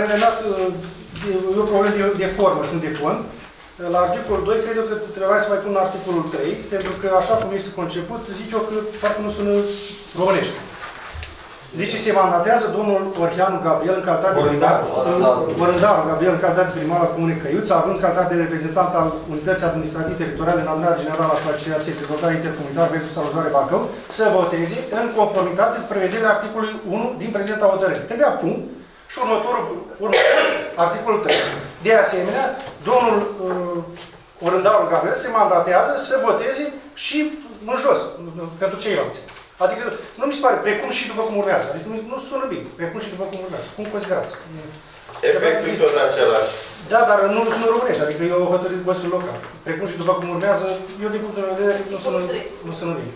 e o problemă de formă și nu de fond. La articolul 2, cred eu că trebuia să mai pun articolul 3, pentru că așa cum este conceput, zic eu că parcă nu sună românește. Deci se mandatează domnul Orhianu Gabriel în calitate de primar, Gabriel în calitate de primar al Comunei Căiuța, având calitate de reprezentant al Unității Administrative Teritoriale în Adunarea Generală a Asociației de Dezvoltare Intercomunitară pentru Salubrizare Bacău, să voteze în conformitate cu prevederile articolului 1 din prezenta hotărâre. Trebuia punct și următorul articolul 3. De asemenea, domnul Orândaru Gabriel se mandatează să voteze și în jos, pentru ceilalți. Adică nu mi se pare precum și după cum urmează. Adică nu sună bine. Precum și după cum urmează. Cum considerați? Efectul e tot același. Da, dar nu sună românește. Adică e o hotărâre de Consiliul Local. Precum și după cum urmează, eu din punctul meu de vedere nu sună bine.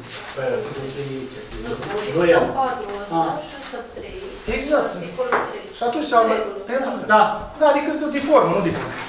Modificăm 4 ăsta și ăsta 3. Exact. Și atunci se aude pentru... Da. Da, adică de formă, nu de formă.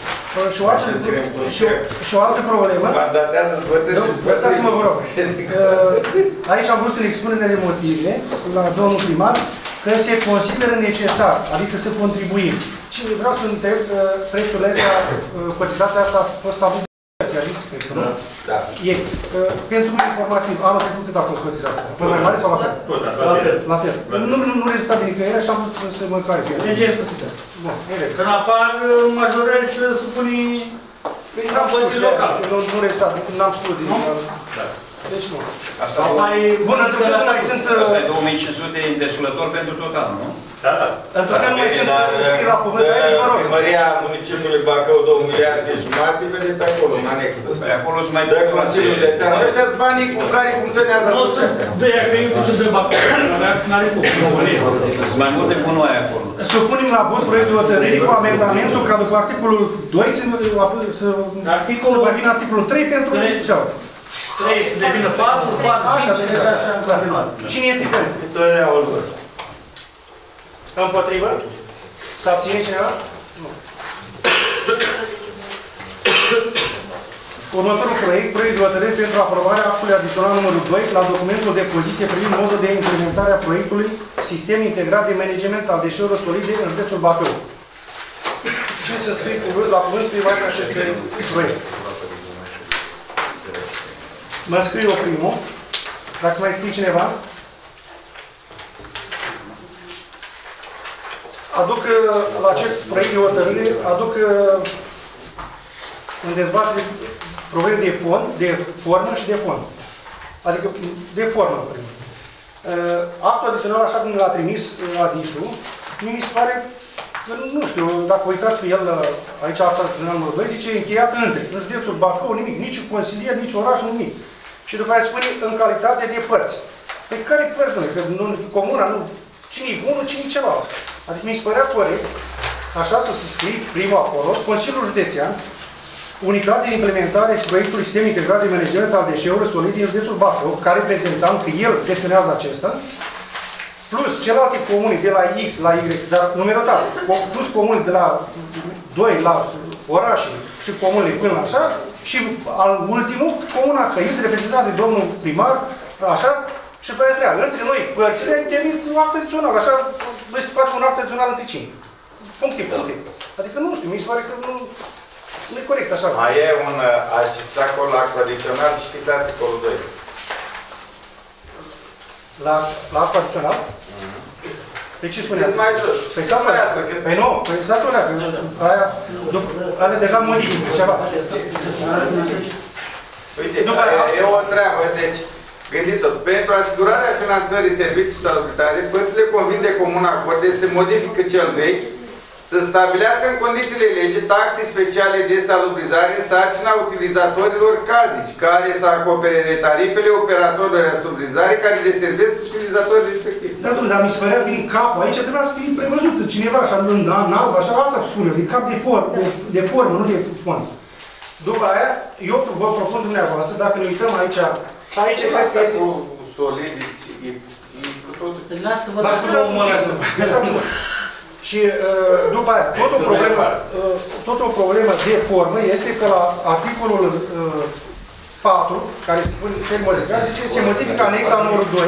Și o altă problemă. Lăsați-mă, vă rog. Aici am vrut să le expun unele motive la domnul primar că se consideră necesar, adică să contribuim. Și vreau să întreb prețurile astea, cotizația asta a fost avut de specialist, cred că, nu? Da. E. Pentru informativ, anul trecut cât a fost cotizația? A fost mai mare sau la fel? La fel. La fel. Nu rezultă de nicăieri și am vrut să mă clarific. De ce ești cotizația? Bun, evident. Când apar majorări să supuni N-am știut local. Nu rezultat, n-am știut din... Da. Deci nu. Asta Bun, într-un nu mai sunt... Asta e 2500 de desfălători pentru tot anul, nu? Da, da. Într-un nu mai sunt scrii la cuvânt, aici vă rog. Primăria municipiului Bacău 2 miliarde jumate, vedeți acolo, în anexă. Acolo sunt mai de Consiliul de Țară. Ăștia sunt banii cu care funcționează asociația. Nu, de-aia că eu sunt de Bacău. N-are cum. Sunt mai multe gunoi acolo. Supunem la vot proiectul hotărârii cu amendamentul ca după articolul 2 să vină articolul 3 pentru cealaltă. 3 să devină 4, 4, Așa, așa. Cine este pentru? Tăia Olver. Împotrivă? S-a abține cineva? Nu. Următorul proiect de hotărâre pentru aprobarea actului adițional numărul 2 la documentul de poziție privind modul de implementare a proiectului Sistem Integrat de Management al Deșeurilor Solide în județul Bacău. Ce să scrie la cuvânt privat acestui proiect? Mă scriu eu primul. Dacă mai scrie cineva. Aduc la acest proiect de hotărâre, în dezbatere probleme de fond, de formă și de fond. Adică de formă, primul. Actul adițional, așa cum l-a trimis ADIS-ul, mi se pare, nu știu, dacă uitați pe el aici, actul adițional numărul 2, zice încheiat între, în județul Bacău, nimic, nici consilier, nici oraș, nimic. Și după aceea spune în calitate de părți. Pe care părți, că nu, comuna, nu, cine-i bunul, cine-i celălalt. Adică mi se părea corect, așa să se scrie primul acolo, Consiliul Județean, Unitate de implementare și proiectul Sistem Integrat de Management al Deșeurilor Solide din județul Bacău, ca reprezentant, că el gestionează acesta, plus celelalte comune de la X la Y, dar numerotat, plus comune de la 2 la orașe și comunele până la așa, și al ultimul, comuna Căiuți, reprezentat de domnul primar, așa, și pe aia, între noi, părțile, intervin un act adițional, așa, noi se face un act adițional între cine? Puncte. Adică nu știu, mi se pare că nu e corect așa. Mai e un acolo la act adițional, știți articolul 2. La act adițional? Pe ce spunea? Cât mai jos. Păi statul ăla. Păi nu, păi statul ăla, că aia are deja modific ceva. Uite, e o treabă, deci, gândiți-vă, pentru asigurarea finanțării servicii salubritare, părțile convin de comun acord de se modifică cel vechi, să stabilească în condițiile legii taxe speciale de salubrizare în sarcina utilizatorilor cazici, care să acopere tarifele operatorilor de salubrizare care deservesc utilizatorii respectivi. Da, dar mi se părea prin capul, aici trebuia să fie prevăzut cineva, așa, în alb, așa, asta spune, de cap de formă, nu de fond. După aia, eu vă propun dumneavoastră, dacă ne uităm aici, și aici cred că este... solid, e cu totul... Lasă-vă să Și după aia, tot o problemă de formă este că la articolul 4, care spune ce modifică, zice, se modifică anexa numărul 2,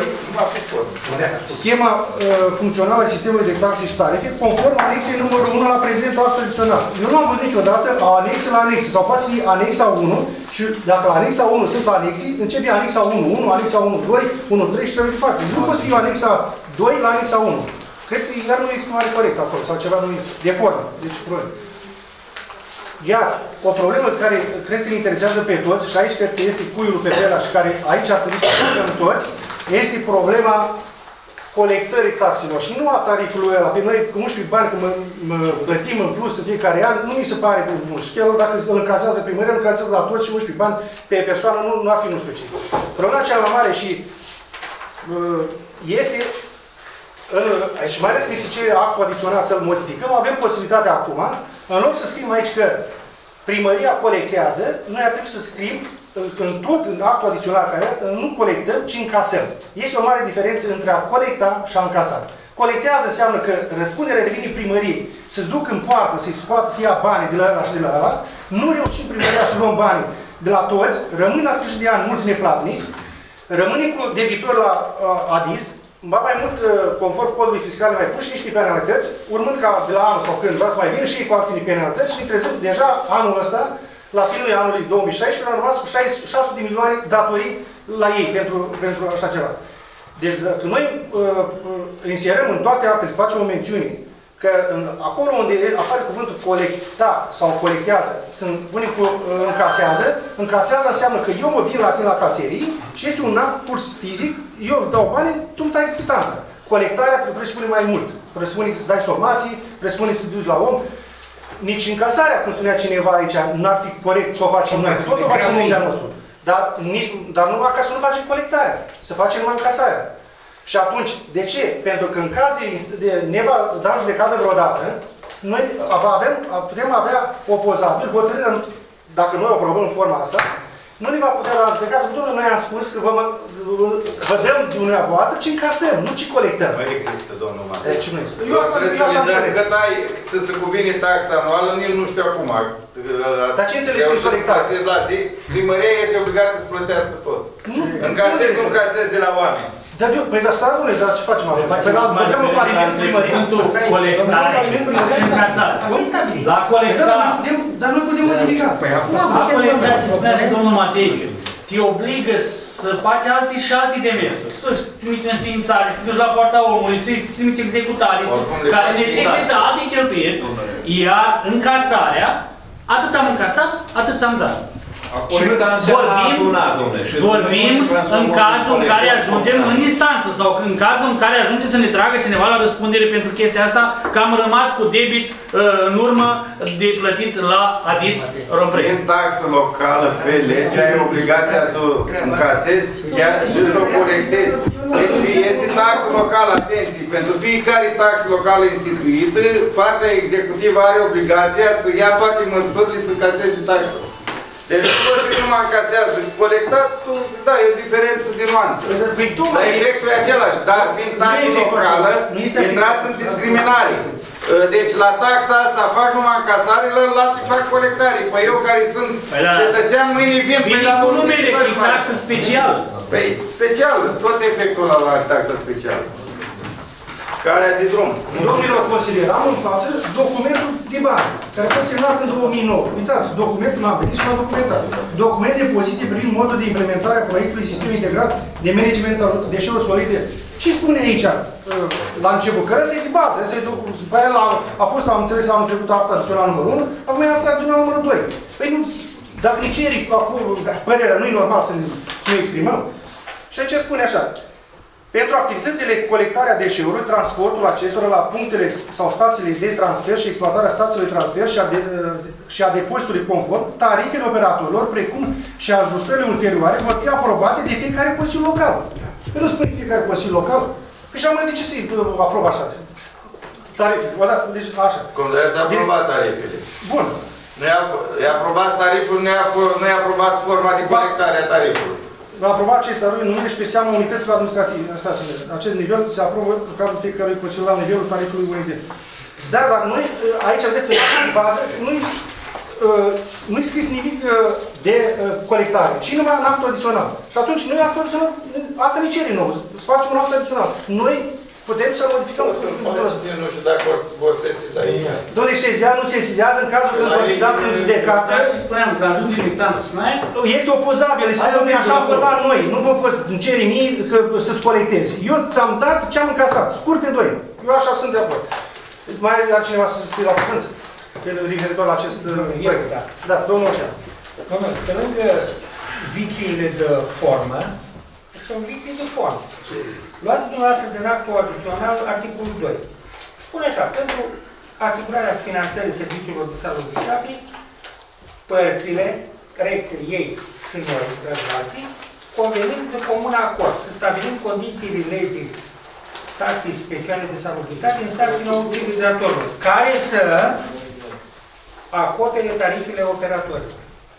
schema funcțională a sistemului de taxe și tarife, conform anexei numărul 1 la prezentul act adițional. Eu nu am văzut niciodată anexă la anexă, sau poate să fie anexa 1, și dacă la anexa 1 sunt anexii, începe anexa 1, anexa 1, 2, 1, 3 și așa mai departe. Nu poate să fie anexa 2 la anexa 1. Cred că iar nu e exprimare corectă acolo, sau ceva nu e de formă. Deci, probleme. Iar o problemă care cred că îi interesează pe toți, și aici cred că este cuiul pe Vela și care aici ar trebui să lucrăm toți, este problema colectării taxelor și nu a tarifului ăla. Pe noi, cu 11 bani, când plătim în plus în fiecare an, nu mi se pare bun. Și chiar dacă îl încasează primăria, îl încasează la toți și 11 bani pe persoană, nu ar fi nu știu ce. Problema cea mai mare și este... Și mai ales că se cere actul adițional să-l modificăm, avem posibilitatea acum, în loc să scriem aici că primăria colectează, noi ar trebui să scriem în tot în actul adițional care nu colectăm, ci încasăm. Este o mare diferență între a colecta și a încasa. Colectează înseamnă că răspunderea revine primăriei, să-ți duc în poartă, să-i scoată, să ia banii de la ăla și de la ăla, nu reușim primăria să luăm banii de la toți, rămân la sfârșit de an mulți neplatnici, rămânem cu debitori la ADIS, mai mult, conform codului fiscal, mai pun și niște penalități, urmând ca de la anul sau când vreau să mai vină și ei cu alte penalități și ne trezim deja anul ăsta, la finul anului 2016, am rămas cu 600 de milioane datorii la ei pentru așa ceva. Deci, când noi inserăm în toate actele, facem o mențiune, că acolo unde apare cuvântul colecta sau colectează, sunt unii cu încasează înseamnă că eu mă vin la tine la caserii și este un act pur fizic, eu dau bani, tu îmi dai chitanța. Colectarea presupune mai mult. Presupune să dai somații, presupune să duci la om. Nici încasarea, cum spunea cineva aici, n-ar fi corect să o facem noi. Tot o facem noi de-a nostru. Dar nu ca să nu facem colectarea, să facem numai încasarea. Și atunci, de ce? Pentru că în caz de ne va da judecată vreodată, noi putem avea opozabil hotărârea, dacă noi o aprobăm în forma asta, nu ne va putea la judecată, pentru noi am spus că vă dăm dumneavoastră, ci încasăm, nu ci colectăm. Nu există, domnul Matei. Deci nu există. Eu trebuie să ne dăm cât ai, să se cuvine taxa anuală, nici nu știu acum. Dar ce înțelegi prin colectare? La zi, primăria este obligată să plătească tot. Încasezi, nu încasezi de la oameni. Dar eu, păi dar statul, dar ce facem acum? Păi la băgăm în faliment primăria. Colectare și încasare. La colectare. Dar nu putem modifica. La colectare, ce spunea și domnul Matei, te obligă să faci alte și alte demersuri. Să-și trimiți în științare, să duci la poarta omului, să-i trimiți executare, care necesită alte cheltuieli. Iar încasarea, atât am încasat, atât ți-am dat. Vorbim în cazul în care ajungem în instanță sau în cazul în care ajunge să ne tragă cineva la răspundere pentru chestia asta, că am rămas cu debit în urmă de plătit la ADIS Romprey. În taxă locală pe lege ai obligația să o încasezi și să o colectezi. Deci este taxă locală, atenție, pentru fiecare taxă locală instituită, partea executivă are obligația să ia toate măsurile să încaseze taxa. Deci tu nu mă încasează colectat, da, e o diferență de nuanță. Dar efectul e același, dar fiind taxă locală, intrați în discriminare. Deci la taxa asta fac numai încasare, la alte fac colectare. Păi eu care sunt cetățean, mâine vin pe la cu numele, e taxă specială. Păi specială, tot efectul ăla la taxa specială. Care de drum. Domnilor consilieri, am în față documentul de bază, care a fost semnat în 2009. Uitați, documentul m-am venit și m-am documentat. Document de poziție privind modul de implementare a proiectului Sistem Integrat de Management al Deșeurilor Solide. Ce spune aici la început? Că ăsta e de bază. A fost, am înțeles, anul trecut acta adițional numărul 1, acum e acta adițional numărul 2. Păi nu, dacă ne ceri acolo părerea, nu e normal să ne exprimăm. Și aici spune așa. Pentru activitățile de colectare a deșeurilor, transportul acestora la punctele sau stațiile de transfer și exploatarea stațiilor de transfer și a depozitului conform, tarifele operatorilor, precum și ajustările ulterioare, vor fi aprobate de fiecare Consiliu Local. Păi nu spune fiecare Consiliu Local? Păi și de ce să-i aprobă așa? Tarifele, deci așa. Cum de-ați aprobat tarifele. Bun. Nu-i aprobați tariful, nu-i aprobați forma de colectare a tarifului. Va aproba acest tarif numire și pe seama unităților administrative. Acest nivel se aprobă în cadrul fiecărui Consiliu la nivelul tarifului UND. Dar noi, aici vedeți, în bază, nu-i scris nimic de colectare, ci numai în actul adițional. Și atunci noi actul adițional, asta ne cere nouă, să facem un act adițional. Noi putem să modificăm. Nu știu dacă vor sesiza aici. Dom'le, nu se sesizează în cazul când vor fi dat în judecată. Ce spuneam, că ajunge în instanță și n-ai? Este opozabil, îi spune așa am votat noi. Nu vă poți cere mie să-ți colectezi. Eu ți-am dat ce am încasat, scurt pe 2. Eu așa sunt de acord. Mai are altcineva să scrie la cuvânt? Referitor la acest proiect. Da, domnul Oșea. Domnul, pe lângă viciile de formă, sunt vicii de formă. Luați dumneavoastră din actul adițional articolul 2. Spune așa, pentru asigurarea finanțării serviciilor de salubritate, părțile, recte, ei și noi, răzvații, convenim de comun acord să stabilim condițiile legii taxei speciale de salubritate în sarcina utilizatorilor, care să acopere tarifele operatorilor.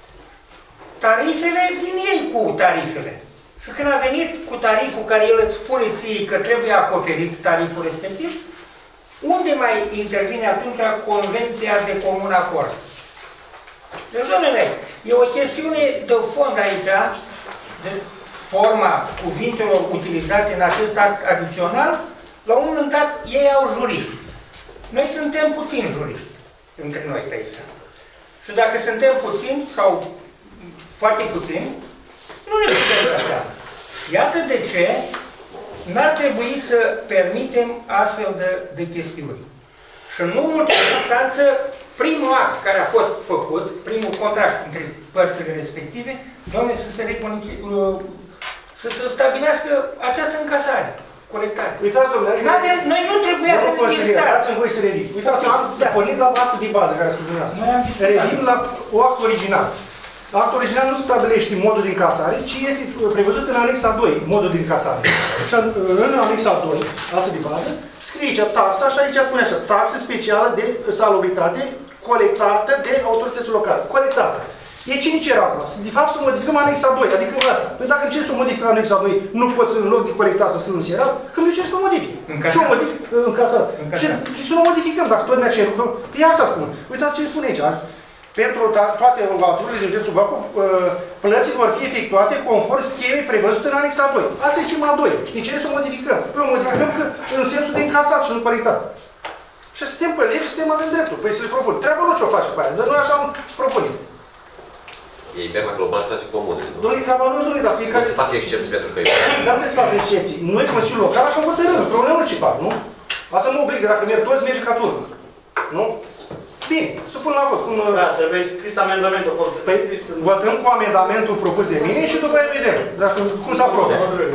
Tarifele vin ei cu tarifele. Și când a venit cu tariful care el îți spune ție că trebuie acoperit tariful respectiv, unde mai intervine atunci convenția de comun acord? Deci, domnule, e o chestiune de fond aici, de forma cuvintelor utilizate în acest act adițional, la un moment dat ei au juriști. Noi suntem puțini juriști între noi pe aici. Și dacă suntem puțini sau foarte puțini, nu ne putem da seama. Iată de ce n-ar trebui să permitem astfel de chestiuni. Și în ultima instanță, primul act care a fost făcut, primul contract între părțile respective, domnule, să se stabilească această încasare, colectare. Uitați, domnule, noi nu trebuia să ne distrăm. Dați-mi voi să revin. Uitați, am pornit la actul de bază care a spus dumneavoastră. Revin la o act original. Actul original nu stabilește modul de încasare, ci este prevăzut în anexa 2, modul de încasare. Și în anexa 2, asta de bază, scrie aici taxa și aici spune așa, taxă specială de salubritate colectată de autorități locale. Colectată. E cine cer acum? De fapt să modificăm anexa 2, adică asta. Păi dacă încerci să modifică anexa 2, nu poți în loc de colectat să scriu un seral, că nu încerci să o modifici. Și o modific în casă. Și să o modificăm, dacă tot mi-a cerut. Păi asta spun. Uitați ce spune aici. Pentru toate vaturile din județul Bacău, plățile vor fi efectuate conform schemei prevăzute în anexa 2. Asta e schema 2. Și ne cere să o modificăm. Păi o modificăm că în sensul de încasat și nu colectat. Și suntem pe lege, suntem avem dreptul. Păi să le propun. Treaba nu ce o faci pe aia. Dar noi așa propunem. Ei merg la global toate comunele, nu? Domnule, treaba nu, domnule, dar fiecare... Nu se fac excepții pentru că e... Dar nu se fac excepții. Noi, Consiliul Local, așa hotărâm. Problema ce fac, nu? Asta mă obligă. Dacă merg toți, merge ca turnă. Nu? Bine, să pun la vot. Da, trebuie scris amendamentul. Păi, votăm cu amendamentul propus de mine și după aia vedem. Dacă, cum se aprobă.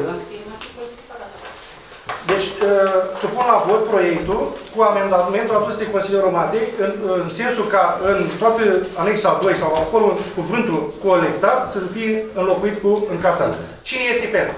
Deci, supun la vot proiectul cu amendamentul adus de Consiliul Romatei, în sensul ca în toată anexa 2 sau acolo cuvântul colectat să fie înlocuit cu încasat. Cine este pentru?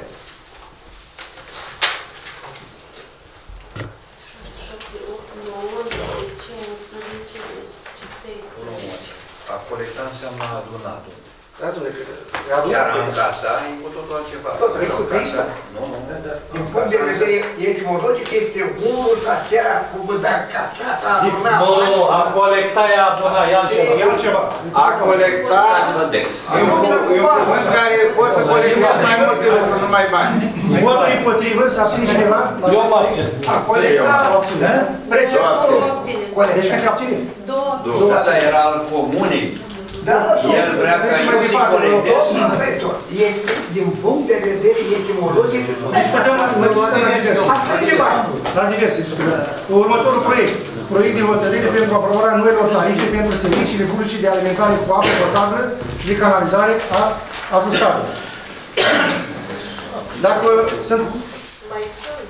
A colecta înseamnă adunatul. Iar în casa e cu totul altceva. Tot trecut pe X. Nu. Din punct de vedere etimologic este unul acela cu bădacatata adunat. Nu, a colecta e aduna, e altceva. E altceva. A colecta e un cuvânt care poți să colectezi mai multe lucruri, numai bani. Votul împotrivă, să abține cineva? Eu mă abțin. A colecta preceptorul. Deci câte abține? Două. Da, dar era al comunei. Da, El vrea ca eu să-i colectez. domnul profesor, este din punct de vedere etimologic. Discutăm la diverse. Următorul proiect. Proiect de hotărâre pentru aprobarea noilor tarife pentru serviciile publice de alimentare cu apă potabilă și de canalizare ajustate. Dacă sunt... Mai sunt.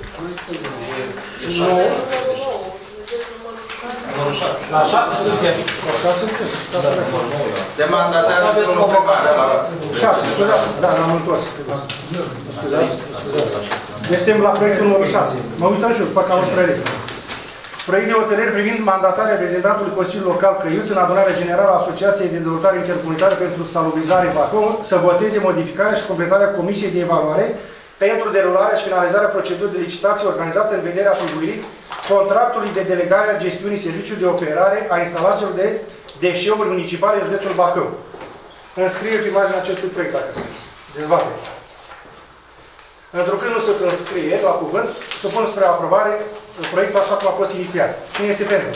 La 6 suntem. La 6 suntem. Se mandatează domnul primar la 6, scuzați. Da, l-am întors. Scuzați. Deci suntem la proiectul numărul 6. Mă uităm și eu, fac cam o sprere. Proiect de hotărâre privind mandatarea reprezentantului Consiliului Local Crăiuț în adunarea generală a Asociației de Dezvoltare Intercomunitară pentru Salubrizare Bacău să voteze modificarea și completarea Comisiei de Evaluare pentru derularea și finalizarea procedurii de licitație organizată în vederea atribuirii contractului de delegare a gestiunii serviciului de operare a instalațiilor de deșeuri municipale în județul Bacău. Înscriere pe imaginea acestui proiect, dacă sunt. Dezbatere. Întrucât nu se înscrie la cuvânt, supun spre aprobare proiectul așa cum a fost inițial. Cine este pentru?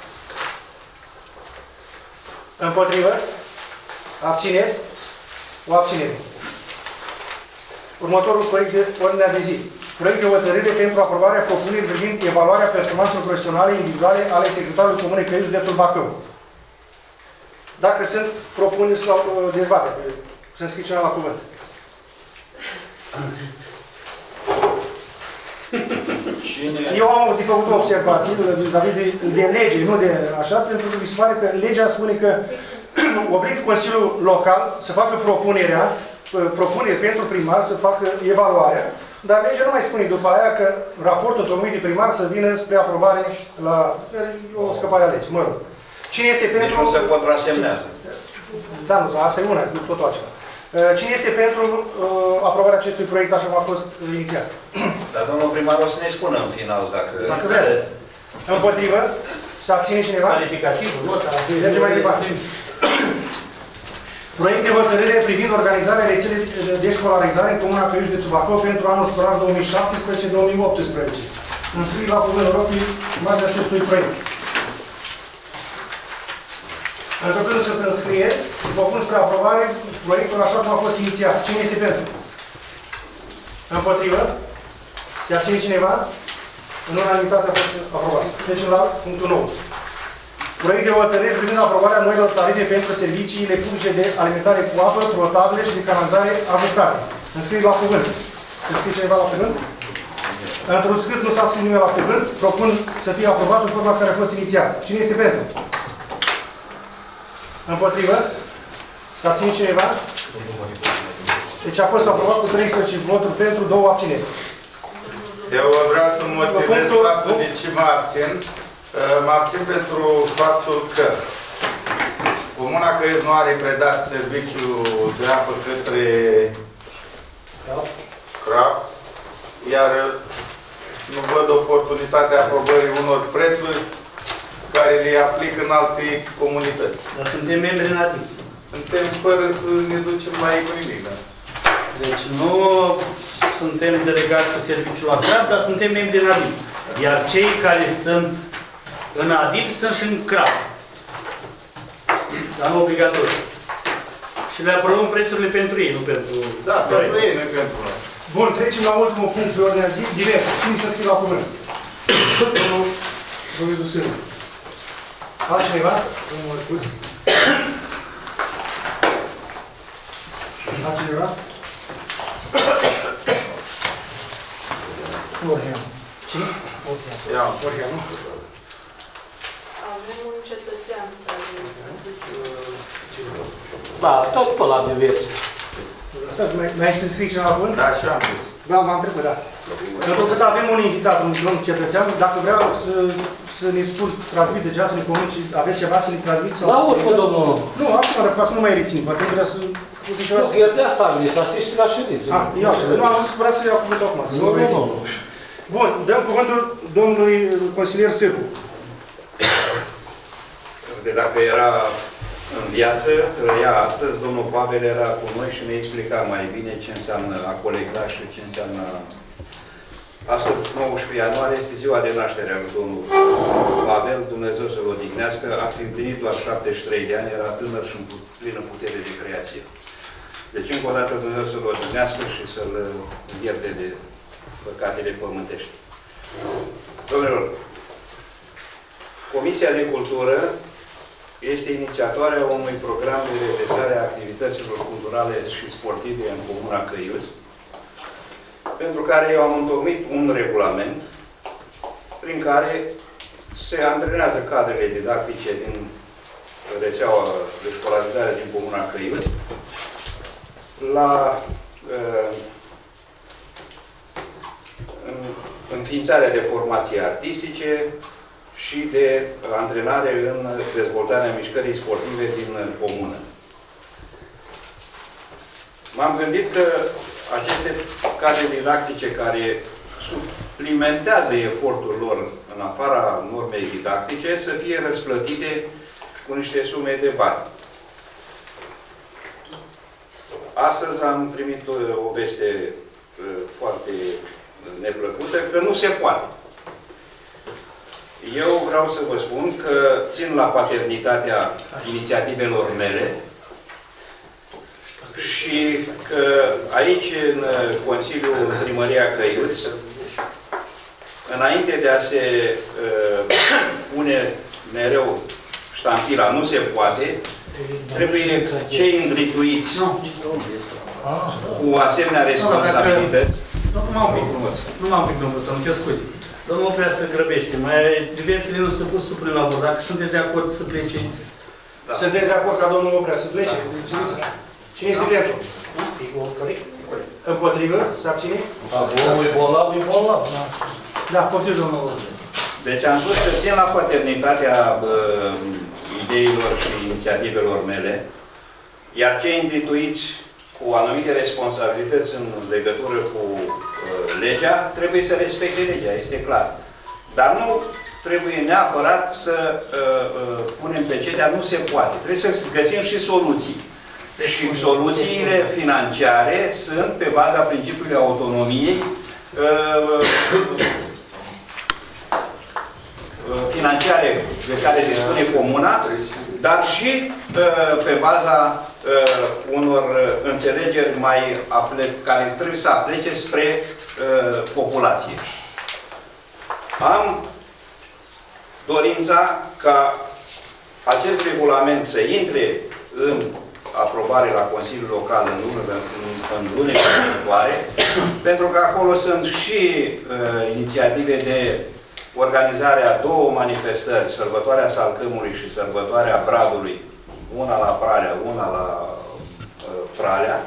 Împotrivă? Abțineri? O abținere. Următorul proiect de ordinea de zi. Proiect de hotărâre pentru aprobarea propunerii privind evaluarea performanțelor profesionale individuale ale secretarului Comunei Crăiuț, județul Bacău. Dacă sunt propuneri sau dezbatere, să înscrie cineva la cuvânt. Eu am de făcut o observație de lege, nu de așa, pentru că mi se pare că legea spune că obligă Consiliul Local să facă propuneri pentru primar, să facă evaluarea, dar legea nu mai spune după aia că raportul întocmit de primar să vină spre aprobare la o scăpare a legii. Mă rog. Cine este pentru... Deci nu se contrasemnează. Da, nu, asta e una, nu totul altceva. Cine este pentru aprobarea acestui proiect așa cum a fost inițiat? Dar domnul primar o să ne spună în final dacă... Dacă vrea. Împotrivă? Să abține cineva? Calificativul, nota. Mergem mai departe. Proiect de hotărâre privind organizarea rețelei de școlarizare în Comuna Crăiuț, județul Bacău pentru anul școlar 2017-2018. Înscrie la cuvântul rog în marginea acestui proiect. Pentru că nu se înscrie, vă pun spre aprobare proiectul așa cum a fost inițiat. Cine este pentru? Împotrivă? Se abține cineva? În unanimitate a fost aprobat. Trecem la punctul 9. Proiect de hotărâre privind aprobarea noilor tarife pentru serviciile publice de alimentare cu apă potabilă și de canalizare ajustate. Înscrie la cuvânt. Se scrie cineva la cuvânt? Într-un scris nu s-a scris nimeni la cuvânt. Propun să fie aprobat în forma care a fost inițiat. Cine este pentru? Împotrivă? S-a ținut cineva? Deci a fost aprobat cu 13 voturi pentru, 2 abțineri. Eu vreau să motivez faptul de ce mă abțin. Mă abțin pentru faptul că Comuna Crăiuț nu are predat serviciul de apă către CRAP, iar nu văd oportunitatea aprobării unor prețuri care le aplică în alte comunități. Dar suntem membri în ADIP. Suntem fără să ne ducem la economie. Da? Deci nu suntem delegați cu serviciul la CRAP, dar suntem membri în ADIP. Iar cei care sunt în ADIP sunt și în CRAP. Dar nu obligatoriu. Și le aprobăm prețurile pentru ei, nu pentru... Da, pentru ei, nu pentru noi. Bun, trecem la ultimul punct pe ordinea zi, divers. Cine să scrie la cuvânt? Domnul Dovizu Sârbu. Altcineva? Domnul Mărcuț. Altcineva? Orhean. Cine? Orhean. Orhean, nu? Avem un cetățean care... Da, tot pe la diverse. Mai să scrii cineva la cuvânt? Da, și am zis. Da, m-am trecut, da. Pentru că avem un invitat, un domn cetățean, dacă vrea să să ne spun, transmit deja, să ne comunici, aveți ceva să ne transmit? Da, urmă, domnul. Nu, acum, ca să nu mai rețin, poate vrea să... Eu de asta am zis, asisti la ședință. Nu, am zis că vrea să iau cuvântul acum. Nu. Bun, dăm cuvântul domnului consilier Sârbu. Dacă era în viață, trăia astăzi, domnul Pavel era cu noi și ne explica mai bine ce înseamnă a colecta și ce înseamnă... Astăzi, 19 ianuarie, este ziua de naștere a lui domnul Pavel, Dumnezeu să-l odihnească, a fi împlinit doar 73 de ani, era tânăr și în plină putere de creație. Deci, încă o dată, Dumnezeu să-l odihnească și să-l ierte de păcatele pământești. Domnilor, Comisia de Cultură este inițiatoarea unui program de redresare a activităților culturale și sportive în Comuna Căiuți, pentru care eu am întocmit un regulament prin care se antrenează cadrele didactice din rețeaua de școlarizare din Comuna Căiuți la înființarea de formații artistice și de antrenare în dezvoltarea mișcării sportive din comună. M-am gândit că aceste cadre didactice care suplimentează efortul lor în afara normei didactice să fie răsplătite cu niște sume de bani. Astăzi am primit o veste foarte neplăcută că nu se poate. Eu vreau să vă spun că țin la paternitatea inițiativelor mele și că aici, în Consiliul Primăria Căiuți, înainte de a se pune mereu ștampila, nu se poate, trebuie cei îngrituiți cu asemenea responsabilități. Nu m-am pic frumos, să-mi cer scuze. Domnul prea se grăbește. Mai diversele nu se pot supune la vot. Dacă sunteți de acord să plece. Da. Sunteți de acord ca domnul Oprea să plece? Da. Cine este pentru? Împotrivă? Se abține? Omul e bolnav, e bolnav. Da, poftim, domnul. Deci am spus că țin la paternitatea ideilor și inițiativelor mele, iar cei îngrituiți cu anumite responsabilități în legătură cu legea, trebuie să respecte legea, este clar. Dar nu trebuie neapărat să punem pe cetea, nu se poate. Trebuie să găsim și soluții. Și soluțiile financiare sunt pe baza principiului autonomiei financiare de care dispune comuna, dar și pe baza unor înțelegeri care trebuie să aplece spre populație. Am dorința ca acest regulament să intre în aprobare la Consiliul Local în lunile următoare, pentru că acolo sunt și inițiative de organizarea a două manifestări, sărbătoarea Salcâmului și sărbătoarea Bradului, una la Pralea, una la Pralea.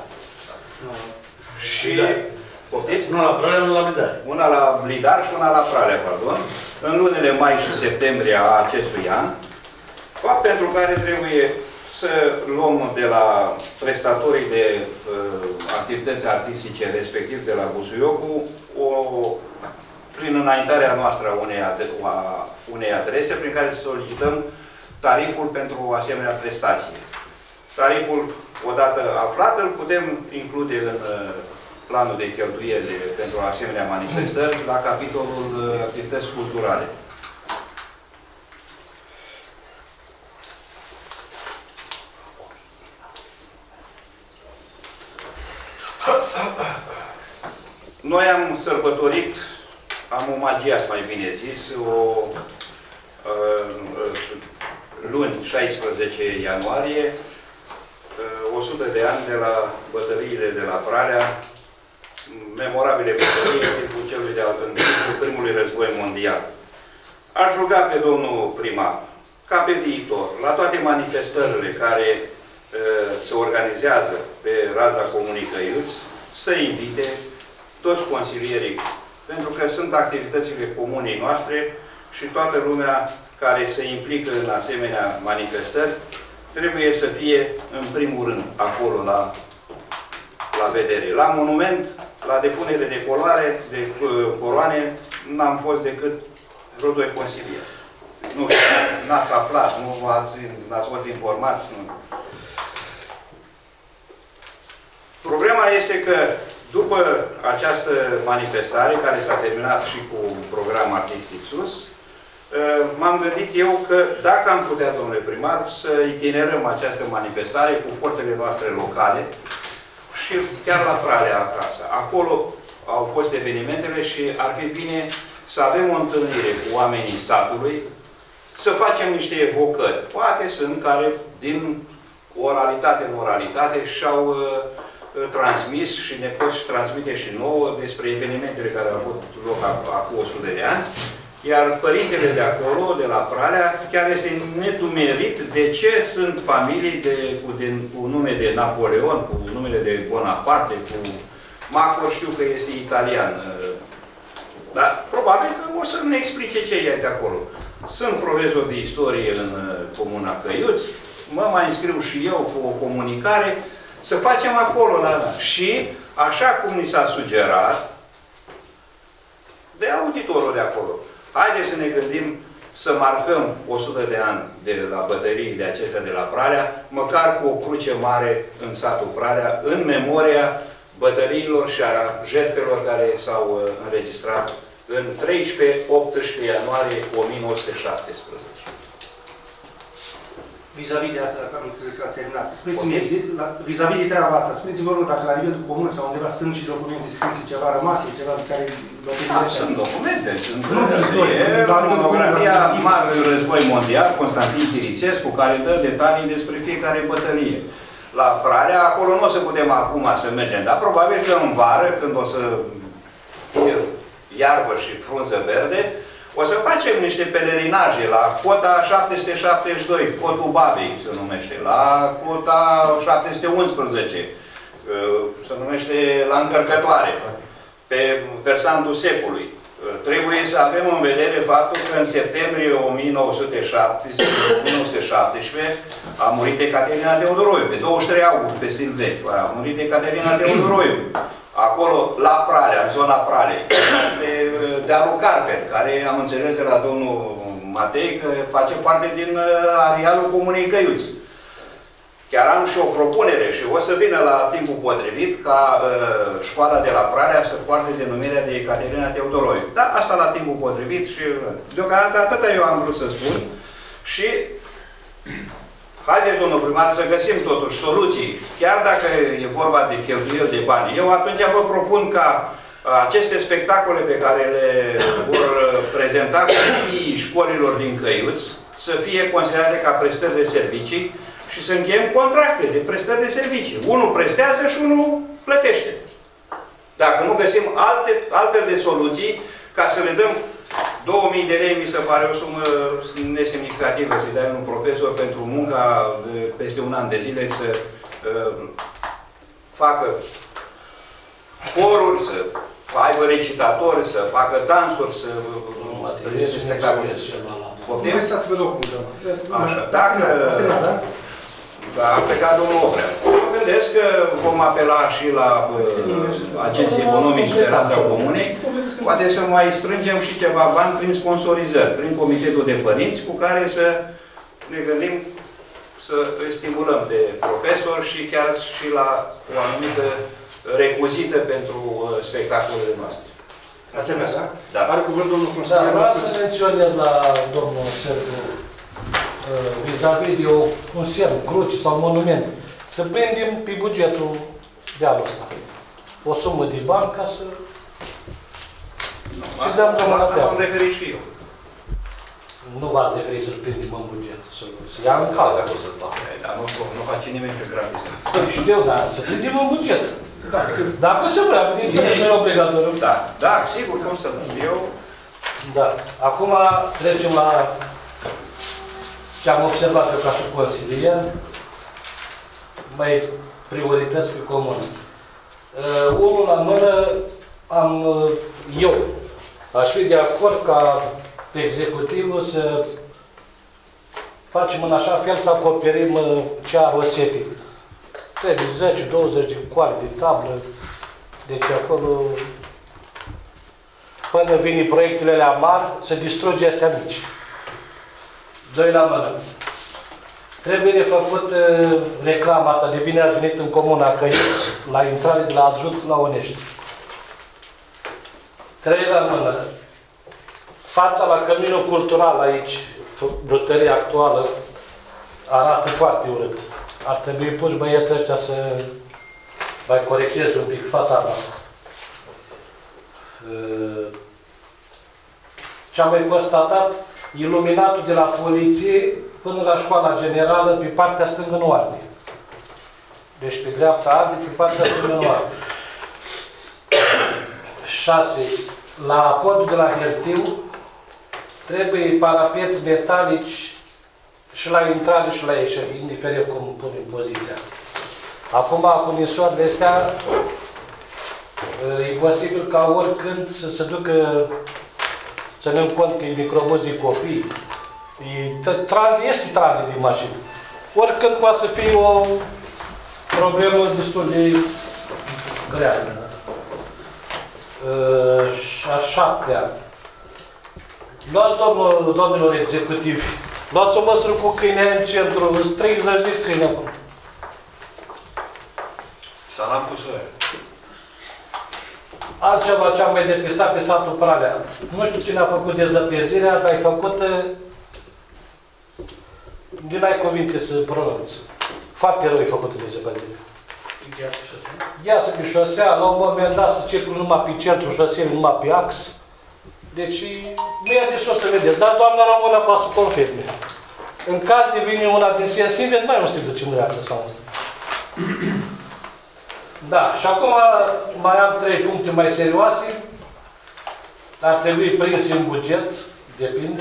Și poftiți? Una la Pralea, una la Blidar. Una la Blidar și una la Pralea, pardon, în lunile mai și septembrie a acestui an, fapt pentru care trebuie să luăm de la prestatorii de activități artistice, respectiv de la Busuiocu, prin înaintarea noastră a unei adrese prin care să solicităm tariful pentru o asemenea prestație. Tariful, odată aflat, îl putem include în planul de cheltuieli pentru asemenea manifestări la capitolul activități culturale. Noi am sărbătorit, am omagiat, mai bine zis, luni 16 ianuarie, 100 de ani de la bătăliile de la Pralea, memorabile bătălii în timpul primului război mondial. Aș ruga pe domnul primar, ca pe viitor, la toate manifestările care se organizează pe raza Comunei Căiuți, să invite toți consilierii, pentru că sunt activitățile comunei noastre și toată lumea care se implică în asemenea manifestări trebuie să fie, în primul rând, acolo la vedere. La monument, la depunere de coroane, n-am fost decât vreo 2 consilieri. Nu știu, n-ați aflat, n-ați fost informați. Nu. Problema este că după această manifestare, care s-a terminat și cu un program artistic sus, m-am gândit eu că dacă am putea, domnule primar, să itinerăm această manifestare cu forțele noastre locale și chiar la Pralea acasă. Acolo au fost evenimentele și ar fi bine să avem o întâlnire cu oamenii satului, să facem niște evocări. Poate sunt care, din oralitate în oralitate, și-au transmis și ne pot transmite și nouă despre evenimentele care au avut loc acum 100 de ani. Iar părintele de acolo, de la Pralea, chiar este nedumerit de ce sunt familii cu nume de Napoleon, cu numele de Bonaparte, cu Macro, știu că este italian. Dar probabil că o să ne explice ce e de acolo. Sunt profesor de istorie în Comuna Căiuți, mă mai înscriu și eu cu o comunicare, să facem acolo. Și, așa cum ni s-a sugerat, de auditorul de acolo, haideți să ne gândim să marcăm 100 de ani de la bătăriile acestea de la Pralea, măcar cu o cruce mare în satul Pralea, în memoria bătăriilor și a jertfelor care s-au înregistrat în 13-18 ianuarie 1917. Vis-a-vis de asta, dacă am înțeles că ați terminat. Vis-a-vis de treaba asta, spuneți-vă rog dacă la nivelul comun sau undeva sunt și documente scrise, ceva rămase, ceva de care... Sunt documente. Monografia Marele Război Mondial, Constantin Chirițescu, care dă detalii despre fiecare bătălie. La Pralea, acolo nu o să putem acum să mergem, dar probabil că în vară, când o să fie iarbă și frunză verde, o să facem niște pelerinaje la cota 772, cotul Babei se numește, la cota 711, se numește la încărcătoare, pe versandul Secului. Trebuie să avem în vedere faptul că în septembrie 1917 a murit Ecaterina Teodoroiu, pe 23 august, pe stil vechi, a murit Ecaterina Teodoroiu. Acolo, la Pralea, în zona Pralei, de dealul Carpen, care am înțeles de la domnul Matei că face parte din arealul Comunei Căiuți. Chiar am și o propunere și o să vină la timpul potrivit ca școala de la Pralea să poarte denumirea de Ecaterina Teodoroiu. Da, asta la timpul potrivit și deocamdată atâta eu am vrut să spun și haideți, domnul primar, să găsim totuși soluții, chiar dacă e vorba de cheltuieli de bani. Eu atunci vă propun ca aceste spectacole pe care le vor prezenta copiii școlilor din Căiuți să fie considerate ca prestări de servicii și să încheiem contracte de prestări de servicii. Unul prestează și unul plătește. Dacă nu găsim altfel de soluții, ca să le dăm 2000 de lei, mi se pare o sumă nesemnificativă să-i dai un profesor pentru munca de peste un an de zile să facă coruri, să aibă recitatori, să facă dansuri, să... Stați pe locul. Așa, dacă... A plecat domnul Oprea. Mă gândesc că vom apela și la agenții economici Speranța Comunei, poate să mai strângem și ceva bani prin sponsorizări, prin Comitetul de Părinți, cu care să ne gândim să îi stimulăm de profesori și chiar și la o anumită recuzită pentru spectacolele noastre. Asemenea, da? Are cuvântul domnul consilier. Vreau să menționez la domnul Sergiu vis-a-vis de un semn, cruci sau monument. Să prindem pe bugetul de anul ăsta o sumă de bani ca să... Și dăm domnul la treabă. Am referit și eu. Nu v-ați referit să-l prindem în buget, să ia în cală. Dar nu face nimeni pe gratis. Știu, dar să prindem în buget. Dacă se vrea, bineînțeles, nu e obligatoriu. Da, sigur, cum să nu. Eu... Da. Acum trecem la ce am observat eu ca și consilier, mai priorități pe comună. Unul la mână, eu aș fi de acord ca pe executivul să facem în așa fel să acoperim ce a rosetic. Trebuie 10-20 de coale de tablă, deci acolo, până vine proiectele alea mari, se distruge astea mici. Doi la mână. Trebuie de făcut reclama asta de bine ați venit în Comuna Căiți, la intrare de la Adjunct la Onești. 3 la mână. Fața la Căminul Cultural aici, brutăria actuală, arată foarte urât. Ar trebui puși băieții ăștia să mai corecteze un pic fața ta. Ce am mai constatat, iluminatul de la poliție până la școala generală, pe partea stângă nu arde. Deci pe dreapta arde, pe partea stângă nu arde. 6. La podul de la Hertiu trebuie parapeți metalici și la intrare și la ieșire, indiferent cum punem poziția. Acum, cu ninsoarele astea, e posibil ca oricând să se ducă, ținând cont că e microbuz de copii, este tranzit din mașină. Oricând poate să fie o problemă destul de grea. Și a 7-a. Luați, domnilor executivi, luați o măsură cu câine în centru, sunt 30 de câini acolo. Salam cu soia. Altceva ce am mai depistat pe satul Pralea. Nu știu cine a făcut dezăpezirea, dar ai făcut din ai cuvinte să pronunț. Foarte rău e făcută dezăpezirea. Gheață pe șosea, la un moment dat să circulă numai pe centru șoselei, numai pe ax. Deci nu e de sus să vedeți, dar doamna Ramona poate să confirme. În caz de vine una din sens invers, mai nu se duce în dreapta sau nu. Da, și acum mai am 3 puncte mai serioase. Ar trebui prinse în buget, depinde.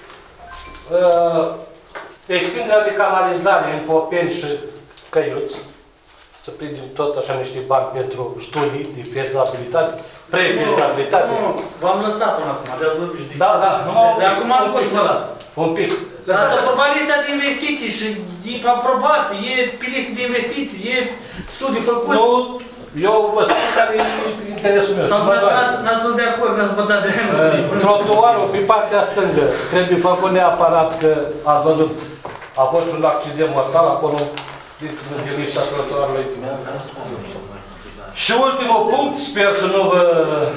Extinderea de canalizare în Popeni și Căiuți. Să prindem tot așa niște bani pentru studii de fezabilitate, prefezabilitate. Nu, v-am lăsat până acum, de-ați vorbit de... Da, da. De acum am pot să vă las. Un pic. Ați aprobat lista de investiții și e aprobat, e pe listă de investiții, e studii făcut. Nu, eu vă spun care e interesul meu. Sau n-ați fost de acord, n-ați votat de aia. Trotuarul pe partea stângă trebuie făcut neapărat că ați văzut, a fost un accident mortal acolo de lipsa trotuarului. Și ultimul punct, sper să nu vă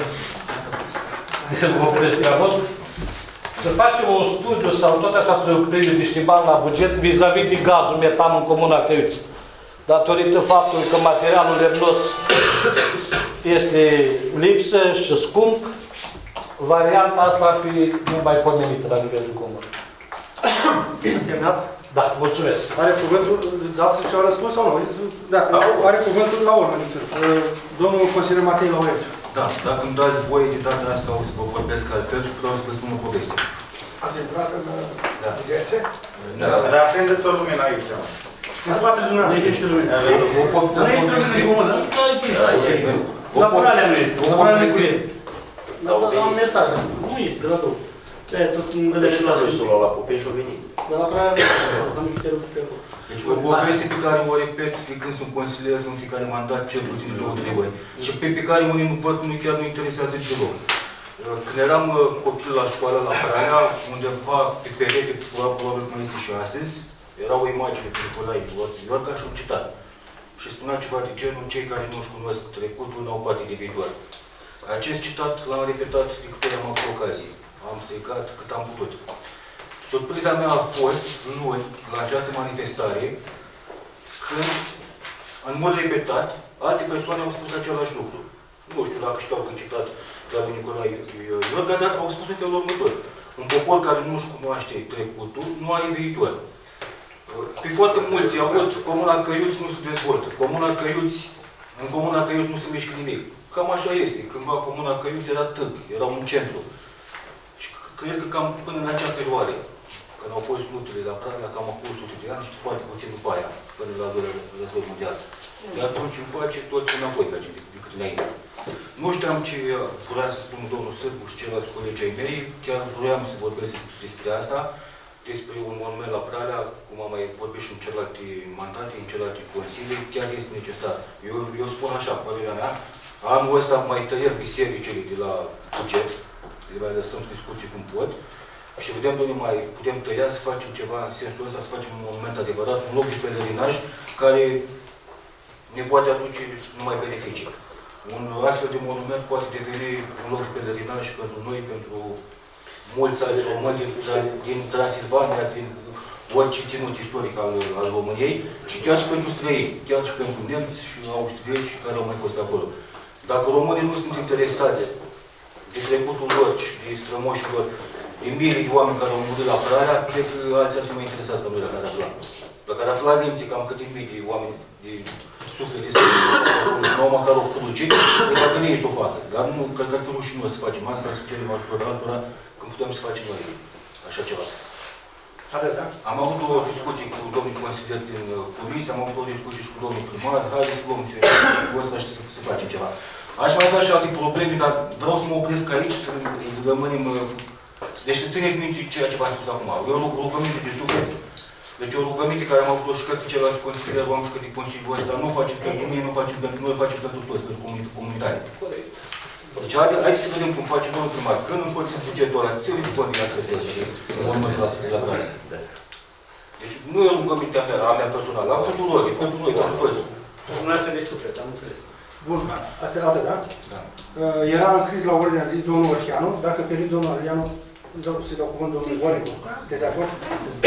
opresc prea mult, să facem un studiu sau tot așa să prindem niște bani la buget vis-a-vis de gazul metan în Comuna Căiuți. Datorită faptului că materialul lemnos este lipsă și scump, varianta asta ar fi nemaipomenită la nivelul comun. Ați terminat? Da, mulțumesc. Are cuvântul, dați ce-au răspuns sau nu? Da, are cuvântul la urmă. Domnul consilier Matei Laurențiu. Da, dacă îmi dați voie de data asta o să vă vorbesc altfel și vreau să vă spun o poveste. Ați intrat în diverse? Da, dar aprindeți o lumină aici. În spatele dumneavoastră. Nu ești lumină. Nu ești lumină comună. La Poralea nu este. La Poralea nu este. La un mesaj. Nu este, de la tot. Deci și la noi s-o luat la Popeni și-o venit. Dar la Poralea nu este. Deci o poveste pe care o repet de când sunt consilier în fiecare mandat, cel puțin de 2-3 ori. Și pe care unii nu văd, chiar nu interesează deloc. Când eram copil la școală, la Praia, undeva pe perete, probabil cum este și astăzi, era o imagine pe Nicolae Iorga și un citat. Și spunea ceva de genul, cei care nu-și cunosc trecutul n-au parte de viitor. Acest citat l-am repetat de câte ori am avut ocazie. Am strigat cât am putut. Surpriza mea a fost, luni, la această manifestare, când, în mod repetat, alte persoane au spus același lucru. Nu știu dacă știau că citat la lui Nicolae Iorga, dar au spus în felul următor. Un popor care nu-și cunoaște trecutul, nu are viitor. Pe foarte mulți aud, Comuna Căiuți nu se dezvoltă. În Comuna Căiuți nu se mișcă nimic. Cam așa este. Cândva Comuna Căiuți era târg, era un centru. Și cred că cam până în acea perioadă, când au fost luptele la Praga, cam acum 100 de ani și foarte puțin după aia, până la război mondial. De atunci încoace tot înapoi merge decât înainte. Nu știam ce vrea să spună domnul Sârbu și ceilalți colegi ai mei, chiar vroiam să vorbesc despre asta, despre un monument la Pralea, cum am mai vorbit și în celelalte mandate, în celelalte consilii, chiar este necesar. Eu spun așa, părerea mea, anul ăsta mai tăiem bisericile de la buget, le mai lăsăm să discute cum pot, și vedem de unde mai putem tăia, să facem ceva în sensul ăsta, să facem un monument adevărat, un loc de pelerinaj care ne poate aduce numai beneficii. Un astfel de monument poate deveni un loc de pelerinaj pentru noi, pentru mulți alți români din Transilvania, din orice ținut istoric al României și chiar și pentru străini, chiar și pentru nemți și austrieci care au mai fost acolo. Dacă românii nu sunt interesați de trecutul lor și de strămoșii lor, de miile de oameni care au murit la Pralea, cred că alții ar fi mai interesați ca noi la care afla. La care afla nemții cam câte mii de oameni de suflete să au măcar o cruce, de dacă ei să o facă. Dar nu, cred că ar fi rușinos să facem asta, să cerem ajutor altora, când putem să facem noi așa ceva. Am avut o discuție cu domnul consilier din comisie, am avut o discuție și cu domnul primar, haideți să luăm serios ăsta și să facem ceva. Aș mai avea și alte probleme, dar vreau să mă opresc aici, să rămânem... Deci să țineți minte ceea ce v-am spus acum. E o rugăminte de suflet. Deci o rugăminte care am avut-o și către ceilalți consilieri, oameni și către Consiliul ăsta, nu facem pentru mine, nu facem pentru noi, facem pentru toți, pentru comunitate. Deci haideți să vedem cum face domnul primar. Când împărțim bugetul ăla, țineți cont de asta și la Pralea. Deci nu e o rugăminte a mea personală, a tuturor, e pentru noi, pentru toți. Dumneavoastră de suflet, am înțeles. Bun, atât, da? Da. Era înscris la ordinea de zi domnul Orhianu. Dacă permit domnul Orhianu, să-i dau cuvânt domnului Goaricu. Sunteți de acord?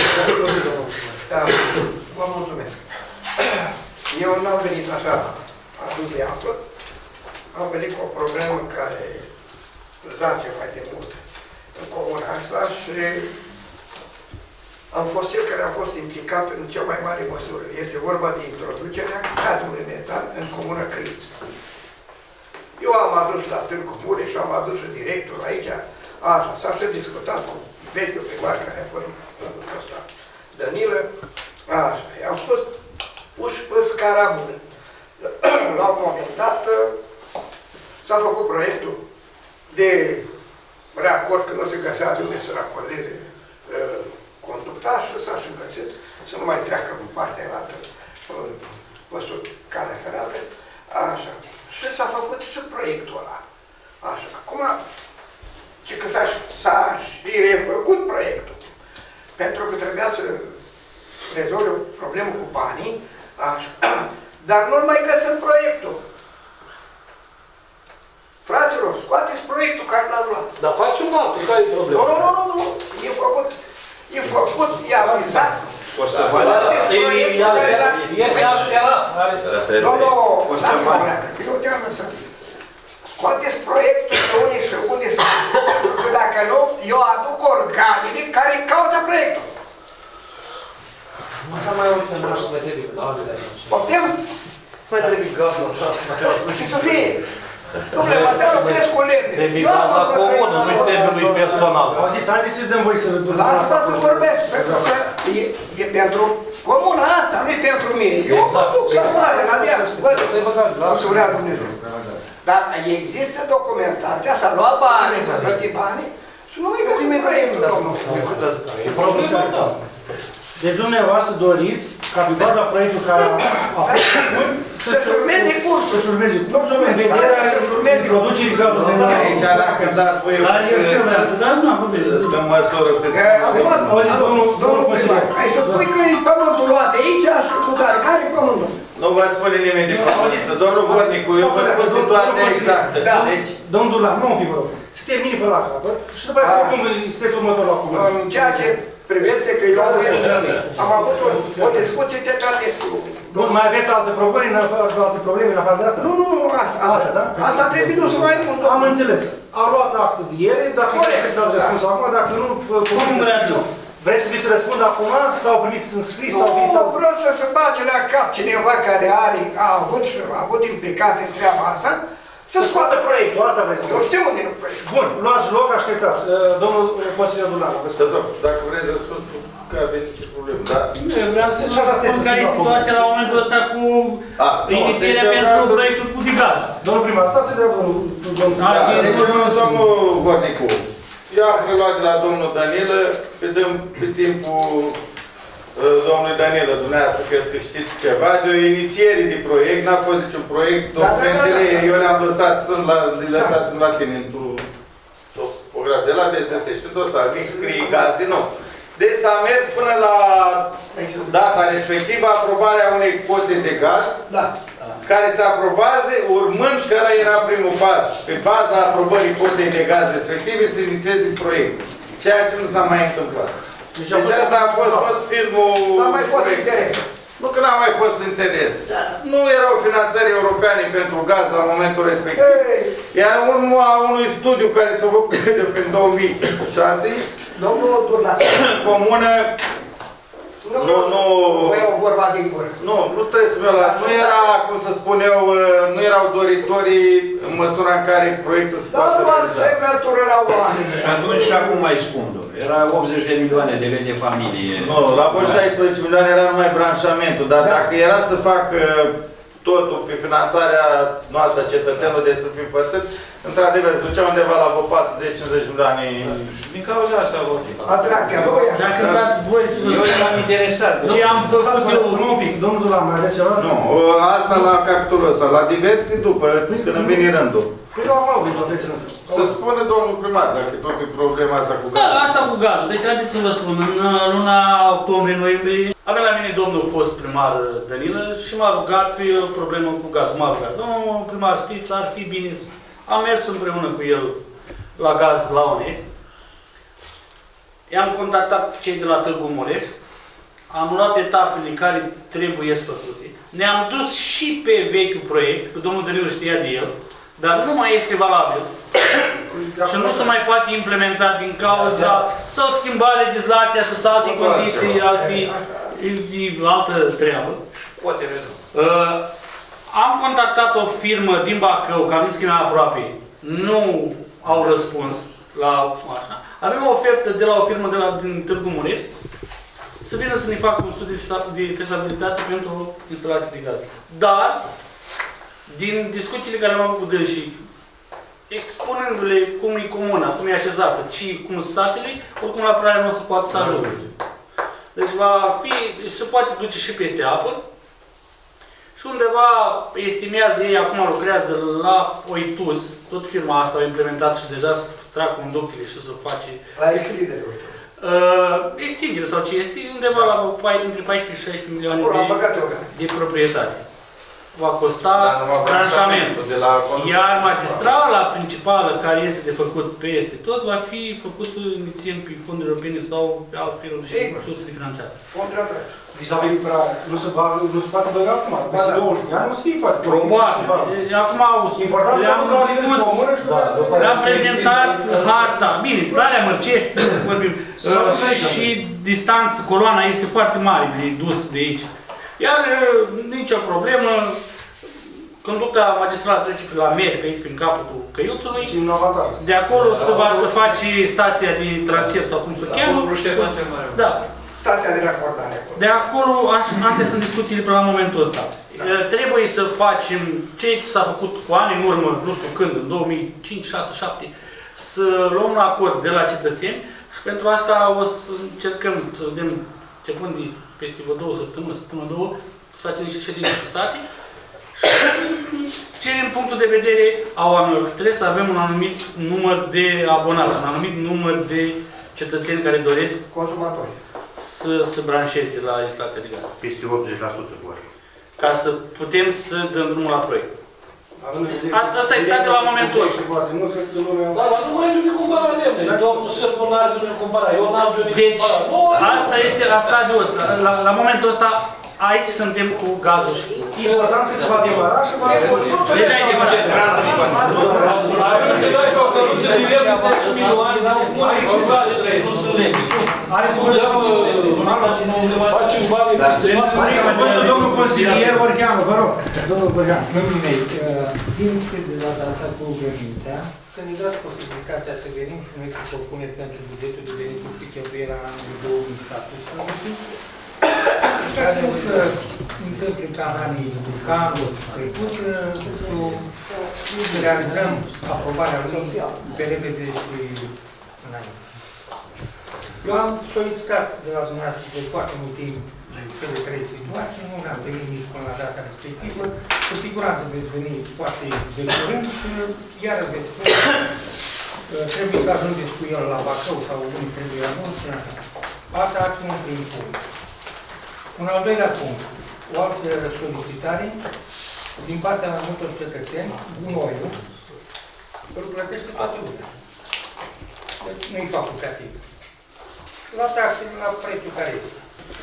Da, vă mulțumesc. Eu n-am venit așa adus de apă. Am venit cu o problemă care zace mai de mult în comuna asta și am fost cel care a fost implicat în cea mai mare măsură. Este vorba de introducerea gazului metan în comuna Crâiță. Eu am adus la Târgu Mureș și am adus și directorul aici. Așa, s-a și discutat cu vechiul primar care a fost în ăsta, Danilă. Așa, i-am fost puși pe scara bună. La un moment dat s-a făcut proiectul de reacord, că nu se găsea de unde să racordeze conducta și s-a și găsit să nu mai treacă în partea altă, văzut calea ferată. Așa. Și s-a făcut și proiectul ăla. Așa. Acum, ce că s-a și refăcut proiectul. Pentru că trebuia să rezolve o problemă cu banii, așa. Dar nu mai găsim proiectul. Fraților, scoateți proiectul care l-ați luat. Dar facem altul, care e problema? Nu. E făcut. E făcut, e avizat. Este alterat. Nu, lasă-mă pleacă, că eu te-am lăsat. Scoateți proiectul de unde și unde să... Că dacă nu, eu aduc organele care caută proiectul. Asta mai uite, nu aș mai trebuie. Poftim? Mai trebuie gazul. Ce să fie? Dom'le, Mateu lucrez cu lemne. Trebuie la comună, nu trebuie lui personal. Auziți, haideți să dăm voi să... Lasă-mă să vorbesc, pentru că e pentru comuna asta, nu e pentru mine. Eu mă duc să mare la deal, văd, o să vrea Dumnezeu. Dar există documentația, s-a luat bani, s-a plătit bani și nu mai găsim proiectul, domnul. E problema. Deci dumneavoastră doriți ca pe baza proiectului care a fost făcut să-și urmeze cursul. Să-și urmeze cursul în vederea introducerii gazului metan. Aici, dacă îmi dați voi în măsură să se... Auzi, domnul consilier. Hai să spui că e pământul luat de aici și cu care e pământul? Nu vă spune nimeni de pământiță. Domnul Vornicu, eu vă spun situația exactă. Deci... Domnul Dular, nu un pic, vă rog. Să termine pe la capăt și după aceea cum sunteți următor la cuvânt. În ceea ce privește că eu am avut o discuție teatralescă. Mai aveți alte probleme în afară de asta? Nu, asta, da? Asta trebuie dus mai mult. Am înțeles. A luat actă de ieri, dacă vreți să dați răspuns acum, dacă nu... Cum vreți să vi se răspund acum sau primiți în scris sau primiți... Nu, vreau să se bage la cap cineva care a avut și a avut implicații în treaba asta, Să scoată proiectul, asta vreți. Eu știu unde nu proiect. Bun, luați loc, așteptați. Domnul consilier Dulan, dacă vreți răspunsul, că aveți niște probleme, da? Vreau să vă spun care e situația la momentul ăsta cu inițierea pentru proiectul cu Digaz. Domnul primar, stați să dea domnul... Deci, domnul Vornicu, eu am preluat de la domnul Danilă, pe timpul domnului Danilă, dumneavoastră, cred că știți ceva, de o inițiere de proiect, n-a fost niciun proiect, documentele, eu le-am lăsat, sunt la tine într-un topograf de la vezi, găsești un dosar, mic, scrie gaz din nou. Deci s-a mers până la data respectivă, aprobarea unei cote de gaz, care se aprobase, urmând că ăla era primul pas. Pe baza aprobării cotei de gaz respective, se inițieze proiectul. Ceea ce nu s-a mai întâmplat. Deci asta a fost tot filmul... N-a mai fost interes. Nu că n-a mai fost interes. Nu erau finanțări europeane pentru gaz la momentul respectiv. Iar în urma unui studiu care s-a făcut de prin 2006, domnul Durlan, comună, nu trebuie să mă las. Nu era, cum să spun eu, nu erau doritorii în măsura în care proiectul se poate realiza. Atunci și acum mai scump, era 80 de milioane de lei de familie. Nu, la 16 milioane era numai branșamentul, dar dacă era să fac totul pe finanțarea noastră cetățenilor de să fim părțit, într-adevăr, ducea undeva la 40-50 de milioane. Din cauza asta vă zic. Dacă dați voi să vă spun, m-am interesat. Ce am făcut eu? Un pic, domnul Dulan, mai aveți ceva? Nu, asta la capitolul ăsta, la diverse după, când îmi vine rândul. Păi nu am auzit, aveți rândul. Să spună domnul primar, dacă tot e problema asta cu gazul. Da, asta cu gazul. Deci, haideți să vă spun, în luna octombrie-noiembrie, avea la mine domnul fost primar Danilă și m-a rugat pe problemă cu gazul. M-a rugat. Domnul primar, știți, ar fi bine să... Am mers împreună cu el la gaz la Onești. I-am contactat cei de la Târgu Mureș. Am luat etapele care trebuie făcute. Ne-am dus și pe vechiul proiect, că domnul Danilă știa de el, dar nu mai este valabil și nu se mai poate implementa din cauza s-au schimbat legislația și s-au alte condiții, altă treabă. Poate Am contactat o firmă din Bacău, că am zis că mi-a aproape. Nu au răspuns la așa. Avem o ofertă de la o firmă din Târgu Mureș să vină să ne facă un studiu de fezabilitate pentru instalații de gaz. Dar, din discuțiile care am avut cu dânsii, expunându-le cum e comuna, cum e așezată, cum sunt satele, oricum la prare nu se poate să ajungă. Deci se poate duce și peste apă. Și undeva estimează ei, acum lucrează la Oituz, tot firma asta a implementat și deja să trag conductele și să face... La extindere, extindere sau ce este, undeva la între 14 și 16 milioane de proprietate. Va costa branșamentul. Iar magistrala principală care este de făcut peste tot va fi făcut inițial pe fonduri europene sau pe altfel de surse de finanțare. Nu se poate băga acum, peste 20 de ani nu se poate. Probabil. Acum le-am prezentat harta. Bine, Valea Mărcești, vorbim, și distanță, coloana este foarte mare de dus de aici. Iar nicio problemă, conducta magistrală trece pe la Meri, pe aici, prin capătul Căiuțului. De acolo se va face stația de transfer sau cum se cheamă. Da. Stația de racordare. De acolo, astea sunt discuțiile până la momentul ăsta. Trebuie să facem ce s-a făcut cu ani în urmă, nu știu când, în 2005, 6, 7, să luăm un acord de la cetățeni și pentru asta o să încercăm să vedem, începând de peste 2 săptămâni, săptămână 2, să facem niște ședințe pisate și cerem punctul de vedere a oamenilor. Trebuie să avem un anumit număr de abonați, un anumit număr de cetățeni care doresc consumatori să branșeze la instalația de gaz. Peste 80% vor. Ca să putem să dăm drumul la proiect. Asta este stadiul la momentul ăsta. Da, dar nu mai e de cumpăra lemne. Domnul Sârbu n-are de cumpăra. Eu n-am de deci, asta este la stadiul ăsta. La momentul ăsta, aici suntem cu gazul și cu... Important că se va demara și va... Deja e demarat. Nu sunt legi. Are cuvântul domnul consilier Orheanu, vă rog. Domnul Orheanu. Domnul mei, din de data asta cu rugămintea, să ne dați posibilitatea să venim și noi cu propuneri pentru bugetul de venituri și cheltuieli la anul 2017. Ca să nu se întâmple ca în anul trecut, să realizăm aprobarea lui pe repede și înainte. Eu am solicitat de la dumneavoastră de foarte mult timp cele 3 situații, nu le-am primit nici până la data respectivă. Cu siguranță veți veni foarte de curând și iară veți spune trebuie să ajungeți cu el la Bacău sau unii trebuie la munți. Asta ar fi un prim punct. Un al doilea punct, o altă solicitare din partea mai multor cetățeni, gunoiul, îl plătește toată lumea. Deci nu-i facultativ. La taxe, la prețul care este.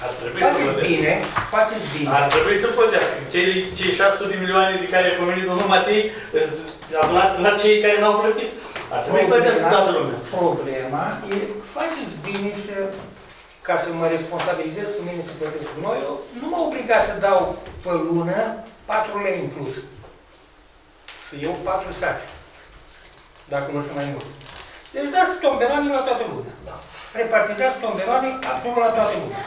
Faceți bine. Ar trebui să plătească. Cei 600 de milioane de care a pomenit domnul Matei, adunat la cei care n-au plătit. Ar trebui să plătească toată lumea. Problema e, faceți bine și ca să mă responsabilizez cu mine să plătesc cu noi, nu mă obliga să dau pe lună 4 lei în plus. Să iau 4 saci. Dacă nu știu mai mult. Deci dați tomberanii la toată lumea. Repartizați tomberanii acolo la toată lumea.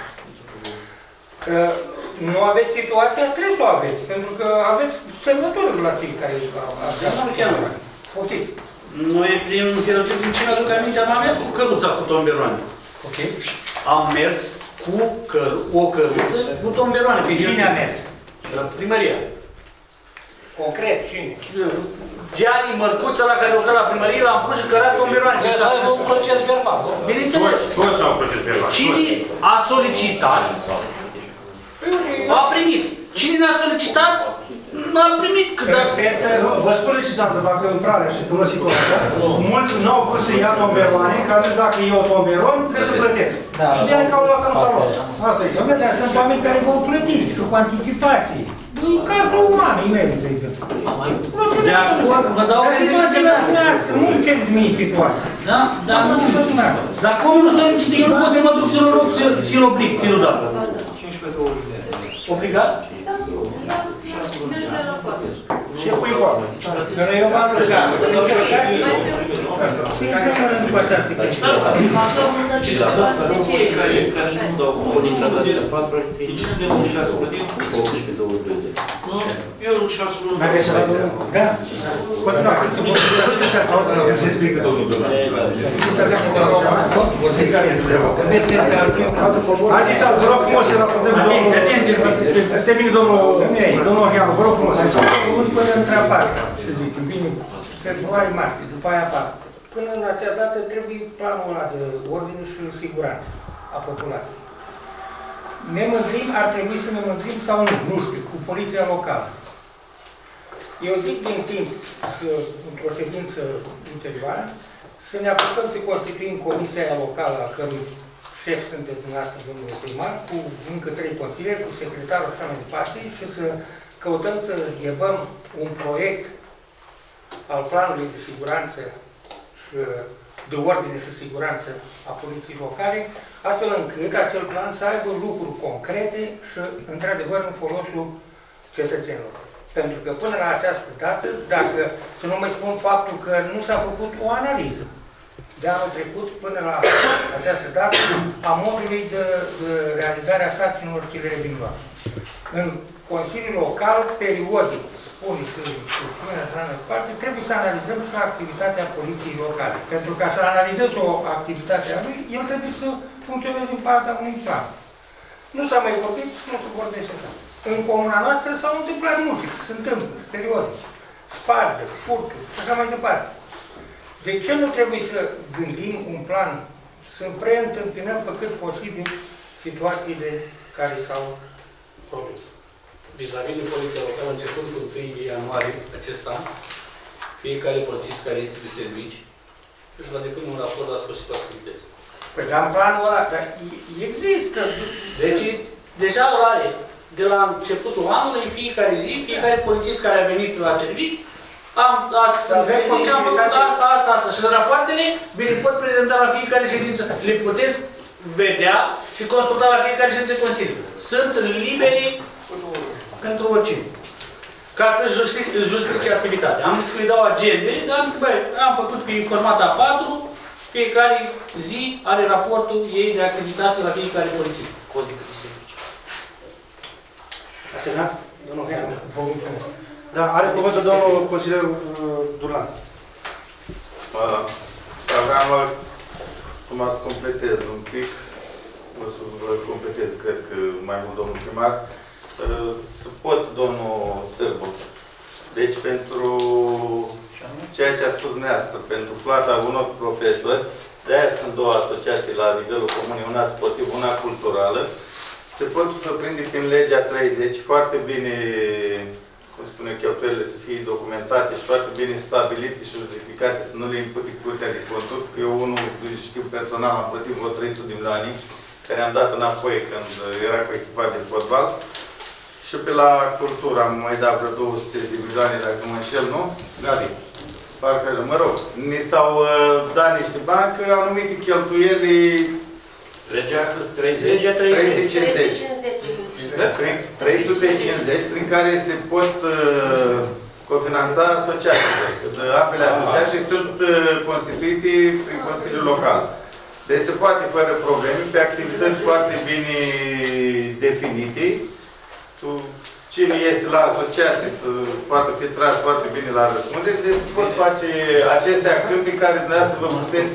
Nu aveți situația, trebuie să o aveți, pentru că aveți semnători la cei care au. Poftiți. Noi, prin cheltuieli, cine aduc aminte, am mers cu căruța cu tomberoane. Ok. Am mers cu o căruță cu tomberoane. Cine a mers? Primăria. Concret, cine? Gianni, mărcuța la care lucra la primărie, l-am pus și cărat tomberoane. Trebuie să aibă un proces verbal. Bineînțeles. Toți au proces verbal. Cine a solicitat, a primit. Cine n-a solicitat, nu a primit. Vă spun ce s-a întâmplat în Pralea și în situația. Mulți nu au vrut să ia tomberoane, ca să dacă iau tomberon, trebuie să plătesc. Și de ani cauza asta nu s-a luat. Asta e. Dom'le, dar sunt oameni care v-au plătit și cu anticipații. În cazul mamei mele, de exemplu. De acord, vă dau o situație la dumneavoastră, nu cereți mie situații. Da, dar nu. Dar cum nu solicită, eu nu pot să mă duc să-l rog, să-l oblig, să-l dau. 15-20 de ani. Obligat? Și e pui coapă. Dar eu m-am rugat. Să intrăm în această chestie. Eu nu știu să Mai aveți ceva, domnul? Da. Continuați. se explică domnul Haideți, vă rog frumos să raportăm domnul... Termine domnul Orheanu, vă rog frumos. Până într-a parte, să zicem, bine, februarie, martie, după aia apar. Până în acea dată trebuie planul ăla de ordine și siguranță a populației. Ne mândrim, ar trebui să ne mândrim sau nu, nu știu, cu poliția locală. Eu zic din timp, într-o ședință ulterioară, să ne apucăm să constituim comisia locală, a cărui șef sunteți dumneavoastră, domnule primar, cu încă 3 consilieri, cu secretarul și așa mai departe, și să căutăm să ghebăm un proiect al planului de siguranță și de ordine și siguranță a poliției locale, astfel încât acel plan să aibă lucruri concrete și, într-adevăr, în folosul cetățenilor. Pentru că până la această dată, dacă să nu mai spun faptul că nu s-a făcut o analiză de anul trecut până la această dată a modului de realizare a sarcinilor ce le revin lor. În Consiliul Local, periodic, spune că trebuie să analizăm și activitatea poliției locale. Pentru ca să analizezi o activitate a lui, el trebuie să funcționeze în baza unui plan. Nu s-a mai vorbit și nu se vorbește așa. În comuna noastră s-au întâmplat multe, se întâmplă, periodic. Spargeri, furturi și așa mai departe. De ce nu trebuie să gândim un plan, să preîntâmpinăm pe cât posibil situațiile care s-au produs? Vis-a-vis de Poliția Locală, începând cu 1 ianuarie acest an, fiecare polițist care este de servici își va depune un raport la sfârșitul activității. Păi, dar în planul ăla, dar există. Deci, deja îl are. De la începutul anului, în fiecare zi, fiecare polițist care a venit la servici, am făcut asta. Și rapoartele vi le pot prezenta la fiecare ședință. Le puteți vedea și consulta la fiecare ședință de Consiliu. Sunt liberi pentru oricine. Ca să justifice activitatea. Am zis că îi dau agende, dar am zis că am făcut pe format A4, fiecare zi are raportul ei de activitate la fiecare poliție. Ați terminat? Da, are cuvântul domnul consilier Durlan. Vreau cum să completez un pic, o să vă completez, cred că mai mult domnul primar. Suport domnul Sârbu. Deci pentru ceea ce a spus dumneavoastră, pentru plata unor profesori, de-aia sunt două asociații la nivelul comunei, una sportiv, una culturală, se pot surprinde prin legea 30, foarte bine, cum spune, cheltuielile să fie documentate și foarte bine stabilite și justificate, să nu le impute Curtea de Conturi, că eu unul știu personal, am plătit vreo 300 de milioane, care am dat înapoi când era cu echipa de fotbal. Și pe la cultură am mai dat vreo 200 de milioane, dacă nu mă înșel, nu? Gabi. Parcă, mă rog, ni s-au dat niște bani că anumite cheltuieli... Legea 350, prin care se pot cofinanța asociațiile. Ambele asociații sunt constituite prin Consiliul Local. Deci se poate fără probleme, pe activități foarte bine definite. Cine este la asociație să poată fi tras foarte bine la răspundere, deci pot face aceste acțiuni pe care dumneavoastră vă puteți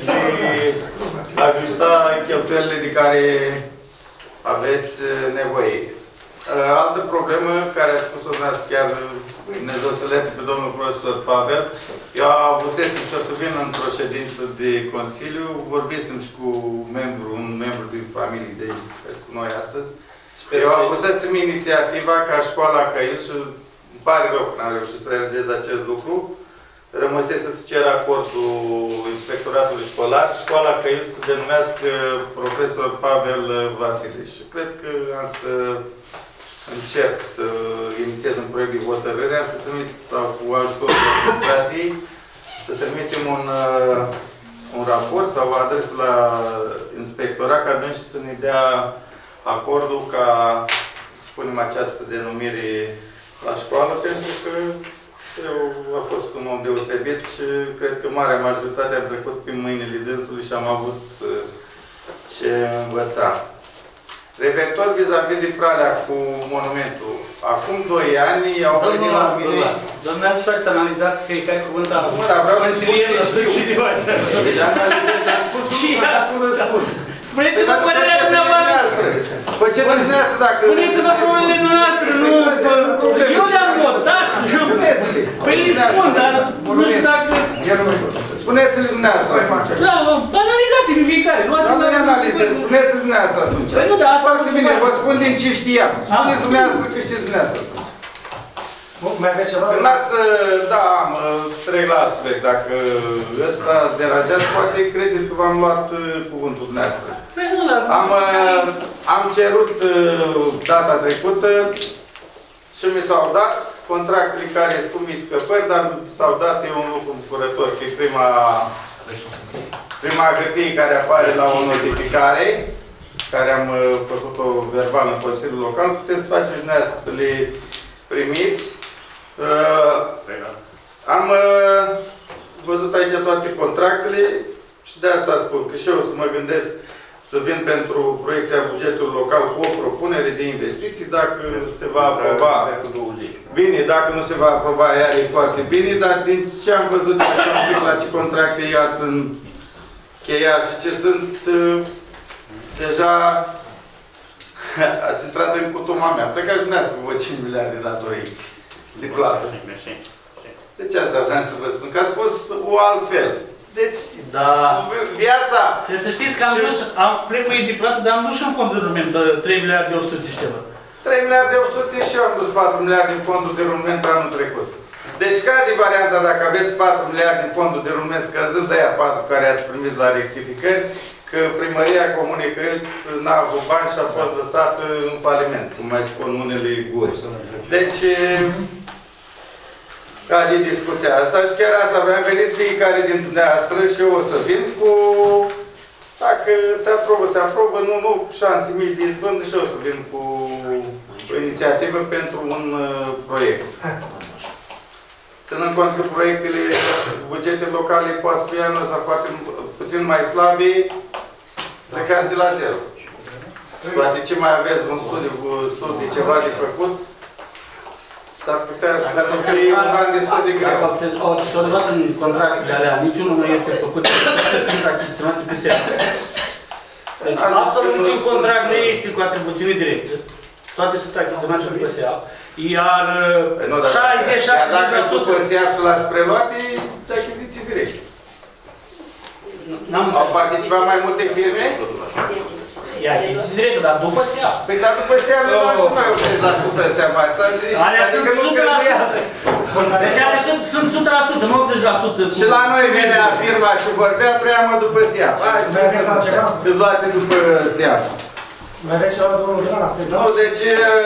ajusta cheltuielile de care aveți nevoie. Altă problemă care a spus-o dumneavoastră, chiar Dumnezeu să le pe domnul profesor Pavel, eu avusesem și o să vin într-o ședință de Consiliu, vorbisem și cu un membru de familie de aici, cu noi astăzi. Eu am avusesem inițiativa ca școala Căiuț și îmi pare rău că n-am reușit să realizez acest lucru. Rămăsese să cer acordul inspectoratului școlar. Școala Căiuț se denumească profesor Pavel Vasile. Și cred că am să încerc să inițiez un proiect de hotărâre, să trimit, sau cu ajutorul administrației, să trimitem un raport sau o adresă la inspectorat ca dânsi să ne dea acordul ca, spunem, această denumire la școală, pentru că eu a fost un om deosebit și cred că marea majoritate am trecut prin mâinile dânsului și am avut ce învăța. Referitor vis-a-vis de Pralea cu monumentul, acum 2 ani au venit la mine... Domnule, să faceți analizați fiecare cuvânt al consilierului și diverse. Deci analizez, am spus un răspuns. Spuneți-vă părerea dumneavoastră! Faceți dumneavoastră dacă... Spuneți-vă problemele noastre, nu... Eu le-am votat! Păi le spun, dar nu știu dacă... Spuneți-le dumneavoastră. Da, analizați-le fiecare. Nu ne analizez, spuneți-le dumneavoastră atunci. Păi nu, dar asta... Foarte bine, vă spun din ce știam. Spuneți dumneavoastră că știți dumneavoastră. Mai aveți ceva? Da, am, trec la aspect. Dacă ăsta deranjează, poate credeți că v-am luat cuvântul dumneavoastră. Am cerut data trecută și mi s-au dat contractele care spun mici scăpări, dar s-au dat un lucru bucurător, că e prima hârtie care apare la o notificare, care am făcut-o verbal în Consiliul Local, puteți să faceți dumneavoastră să le primiți. Am văzut aici toate contractele și de asta spun că și eu o să mă gândesc să vin pentru proiecția bugetului local cu o propunere de investiții, dacă se va aproba. Bine, dacă nu se va aproba, iar e foarte bine, dar din ce am văzut la ce contracte i-ați încheiat și ce sunt, deja ați intrat în cutuma mea. Plecați dumneavoastră vă 5 miliarde de datorii de plată. Deci asta vreau să vă spun, că a spus o altfel. Deci, viața... Trebuie să știți că am dus, am plecuit de plată, dar am dus și în fondul de rulament 3 miliarde 800 și ceva. 3 miliarde 800 și eu am dus 4 miliarde din fondul de rulament anul trecut. Deci, care de varianta dacă aveți 4 miliarde din fondul de rulament, scăzând de aia 4 care ați primit la rectificări, că primăria Comunei Căiuț n-a avut bani și a fost lăsată în faliment, cum mai spun unele guri. Deci, de discuția asta și chiar asta vreau, veniți fiecare dintre dumneavoastră și eu o să vin cu, dacă se aprobă, nu, șanse mici de izbândă și eu o să vin cu o inițiativă pentru un proiect. Ținând cont că proiectele, bugete locale poate să fie anul ăsta foarte puțin mai slabe, plecați de la zero. Poate ce mai aveți un studiu ceva de făcut, s-ar putea să fie un an destul de greu. Au observat în contractele alea, niciunul nu este făcut, toate sunt achiziționate pe seară. Deci absolut niciun contract nu este cu atribuțiune directă. Toate sunt achiziționate pe seară. Iar 60-70%... Dacă după SEAP și l-ați preluat, e de achiziții directe. Au participat mai multe firme? E achiziții directe, dar după SEAP. Păi dar după SEAP nu am și mai 80% SEAP asta. Alea sunt 100%. Deci alea sunt 100%, nu 80%. Și la noi venea firma și vorbea prea mult după SEAP. Hai să dezluate după SEAP. Mai aveți ceva, domnul Duran, asta e? Nu, deci...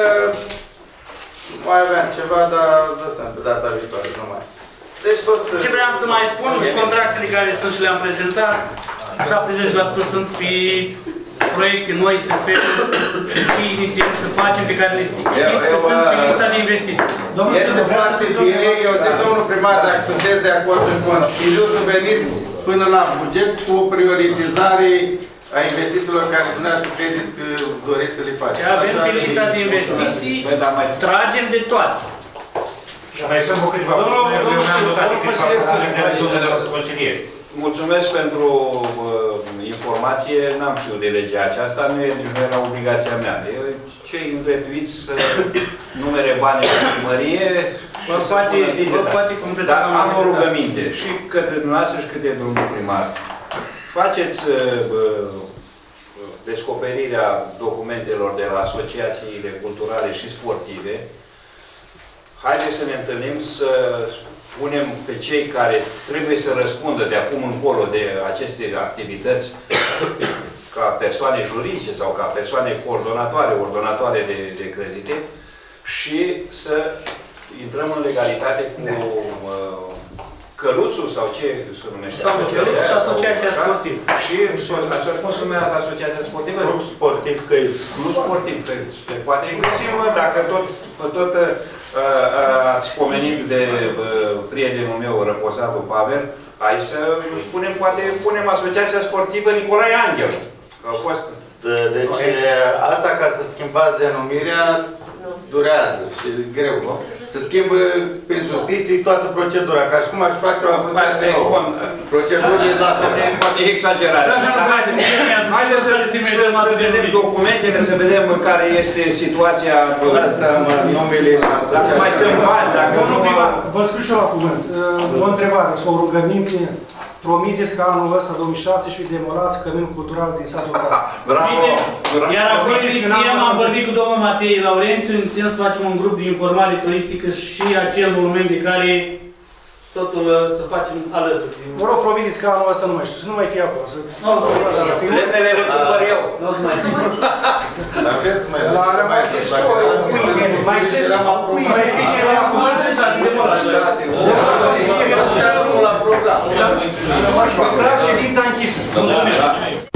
Mai aveam ceva, dar lăsăm pe data viitoare, nu mai. Deci tot... Ce vreau să mai spun, contractele care sunt și le-am prezentat, 70% sunt pe proiecte noi să facem și inițiative să facem pe care le știți că sunt pe lista de investiții. Este foarte bine, eu zic, domnul primar, dacă sunteți de acord în Consiliu, să veniți până la buget cu o prioritizare a investițiilor care dumneavoastră credeți că doriți să le faceți. Avem pe lista de investiții, tragem de toate. Și mai sunt câteva consilieri. Mulțumesc pentru informație, n-am știut de legea aceasta, nu era obligația mea. Cei îndreptuiți să numere bani la primărie, poate completa. Dar am o rugăminte și către dumneavoastră și către domnul primar. Faceți descoperirea documentelor de la asociațiile culturale și sportive. Haideți să ne întâlnim să spunem pe cei care trebuie să răspundă de acum încolo de aceste activități ca persoane juridice sau ca persoane ordonatoare de credite și să intrăm în legalitate cu Căluțul sau ce se numește? Căluțul și Asociația Sportivă. Și cum se numește Asociația Sportivă? Club Sportiv, Club Sportiv, că se poate găsim, dacă tot ați pomenit de prietenul meu, răposatul Pavel, hai să spunem, poate punem Asociația Sportivă Nicolae Angel. Deci asta ca să schimbați denumirea durează și greu, nu? Se schimbă prin justiție toată procedura, ca și cum aș face o asociație nouă. Procedurile la fel. Poate exagerare. Haideți să vedem documentele, să vedem care este situația. Lăsăm numele la asociație. Dacă mai sunt bani, dacă nu... Vă scriu și eu la cuvânt. O întrebare, sau o rugăminte. Promiteți că anul ăsta, 2017, demolați Căminul Cultural din satul Bravo. Bravo! Iar apoi inițiem, am vorbit cu domnul Matei Laurențiu, inițiem să facem un grup de informare turistică și acel monument de care totul să facem alături. Vă rog, promiteți că anul ăsta nu mai știu, să nu mai fie acolo. Lemnele le cumpăr eu. Nu o să mai fie. Dar aveți mai la rămas istorie. Mai scrie ceva la cuvânt? La program. Ședința închisă. Mulțumesc.